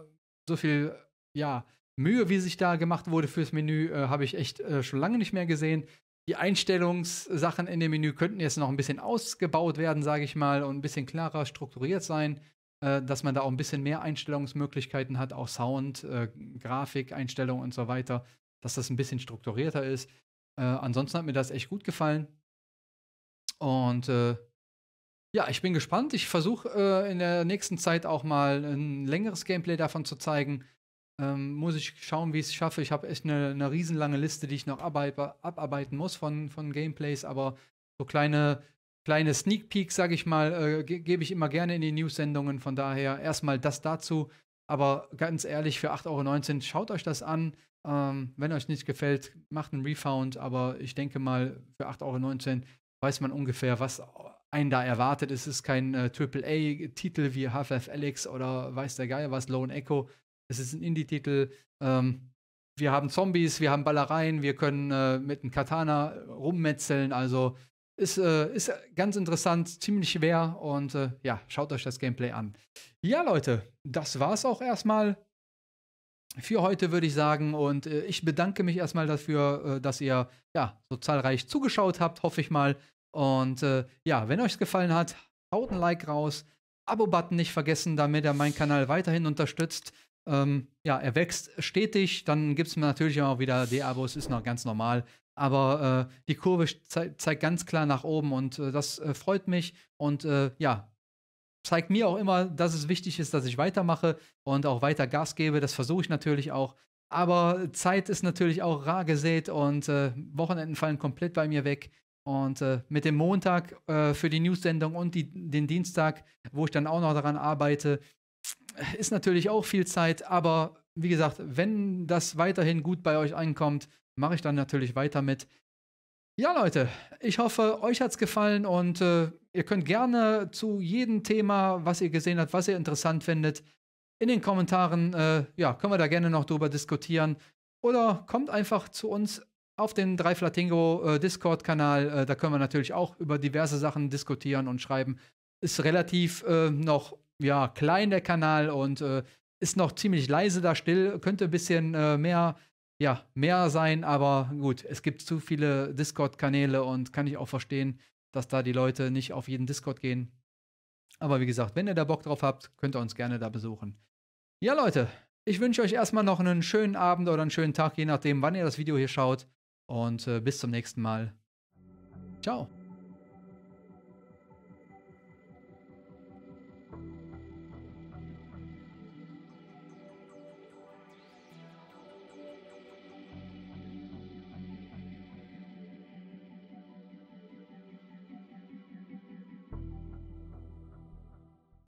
ja, Mühe, wie sich da gemacht wurde fürs Menü, habe ich echt schon lange nicht mehr gesehen. Die Einstellungssachen in dem Menü könnten jetzt noch ein bisschen ausgebaut werden, sage ich mal, und ein bisschen klarer strukturiert sein, dass man da auch ein bisschen mehr Einstellungsmöglichkeiten hat, auch Sound, Grafik, Einstellungen und so weiter, dass das ein bisschen strukturierter ist. Ansonsten hat mir das echt gut gefallen. Und ja, ich bin gespannt. Ich versuche in der nächsten Zeit auch mal ein längeres Gameplay davon zu zeigen. Muss ich schauen, wie ich es schaffe. Ich habe echt eine riesenlange Liste, die ich noch abarbeiten muss von Gameplays, aber so kleine Sneak Peeks, sage ich mal, gebe ich immer gerne in die News-Sendungen. Von daher erstmal das dazu. Aber ganz ehrlich, für 8,19 € schaut euch das an. Wenn euch nicht gefällt, macht einen Refund. Aber ich denke mal, für 8,19 € weiß man ungefähr, was einen da erwartet. Es ist kein AAA-Titel wie Half-Life Alyx oder weiß der Geier was, Lone Echo. Es ist ein Indie-Titel. Wir haben Zombies, wir haben Ballereien, wir können mit einem Katana rummetzeln. Also ist ganz interessant, ziemlich schwer und ja, schaut euch das Gameplay an. Ja, Leute, das war's auch erstmal für heute, würde ich sagen. Und ich bedanke mich erstmal dafür, dass ihr ja so zahlreich zugeschaut habt, hoffe ich mal. Und ja, wenn euch es gefallen hat, haut ein Like raus. Abo-Button nicht vergessen, damit ihr meinen Kanal weiterhin unterstützt. Ja, er wächst stetig, dann gibt es natürlich auch wieder D-Abos, ist noch ganz normal. Aber die Kurve zeigt ganz klar nach oben und das freut mich und ja, zeigt mir auch immer, dass es wichtig ist, dass ich weitermache und auch weiter Gas gebe. Das versuche ich natürlich auch. Aber Zeit ist natürlich auch rar gesät und Wochenenden fallen komplett bei mir weg. Und mit dem Montag für die News-Sendung und den Dienstag, wo ich dann auch noch daran arbeite, ist natürlich auch viel Zeit. Aber wie gesagt, wenn das weiterhin gut bei euch ankommt, mache ich dann natürlich weiter mit. Ja, Leute, ich hoffe, euch hat's gefallen und ihr könnt gerne zu jedem Thema, was ihr gesehen habt, was ihr interessant findet, in den Kommentaren, ja, können wir da gerne noch drüber diskutieren. Oder kommt einfach zu uns auf den 3Flatingo Discord-Kanal. Da können wir natürlich auch über diverse Sachen diskutieren und schreiben. Ist relativ noch, ja, klein der Kanal und ist noch ziemlich leise da still. Könnte ein bisschen mehr, ja, mehr sein, aber gut, es gibt zu viele Discord-Kanäle und kann ich auch verstehen, dass da die Leute nicht auf jeden Discord gehen. Aber wie gesagt, wenn ihr da Bock drauf habt, könnt ihr uns gerne da besuchen. Ja, Leute, ich wünsche euch erstmal noch einen schönen Abend oder einen schönen Tag, je nachdem, wann ihr das Video hier schaut. Und bis zum nächsten Mal. Ciao.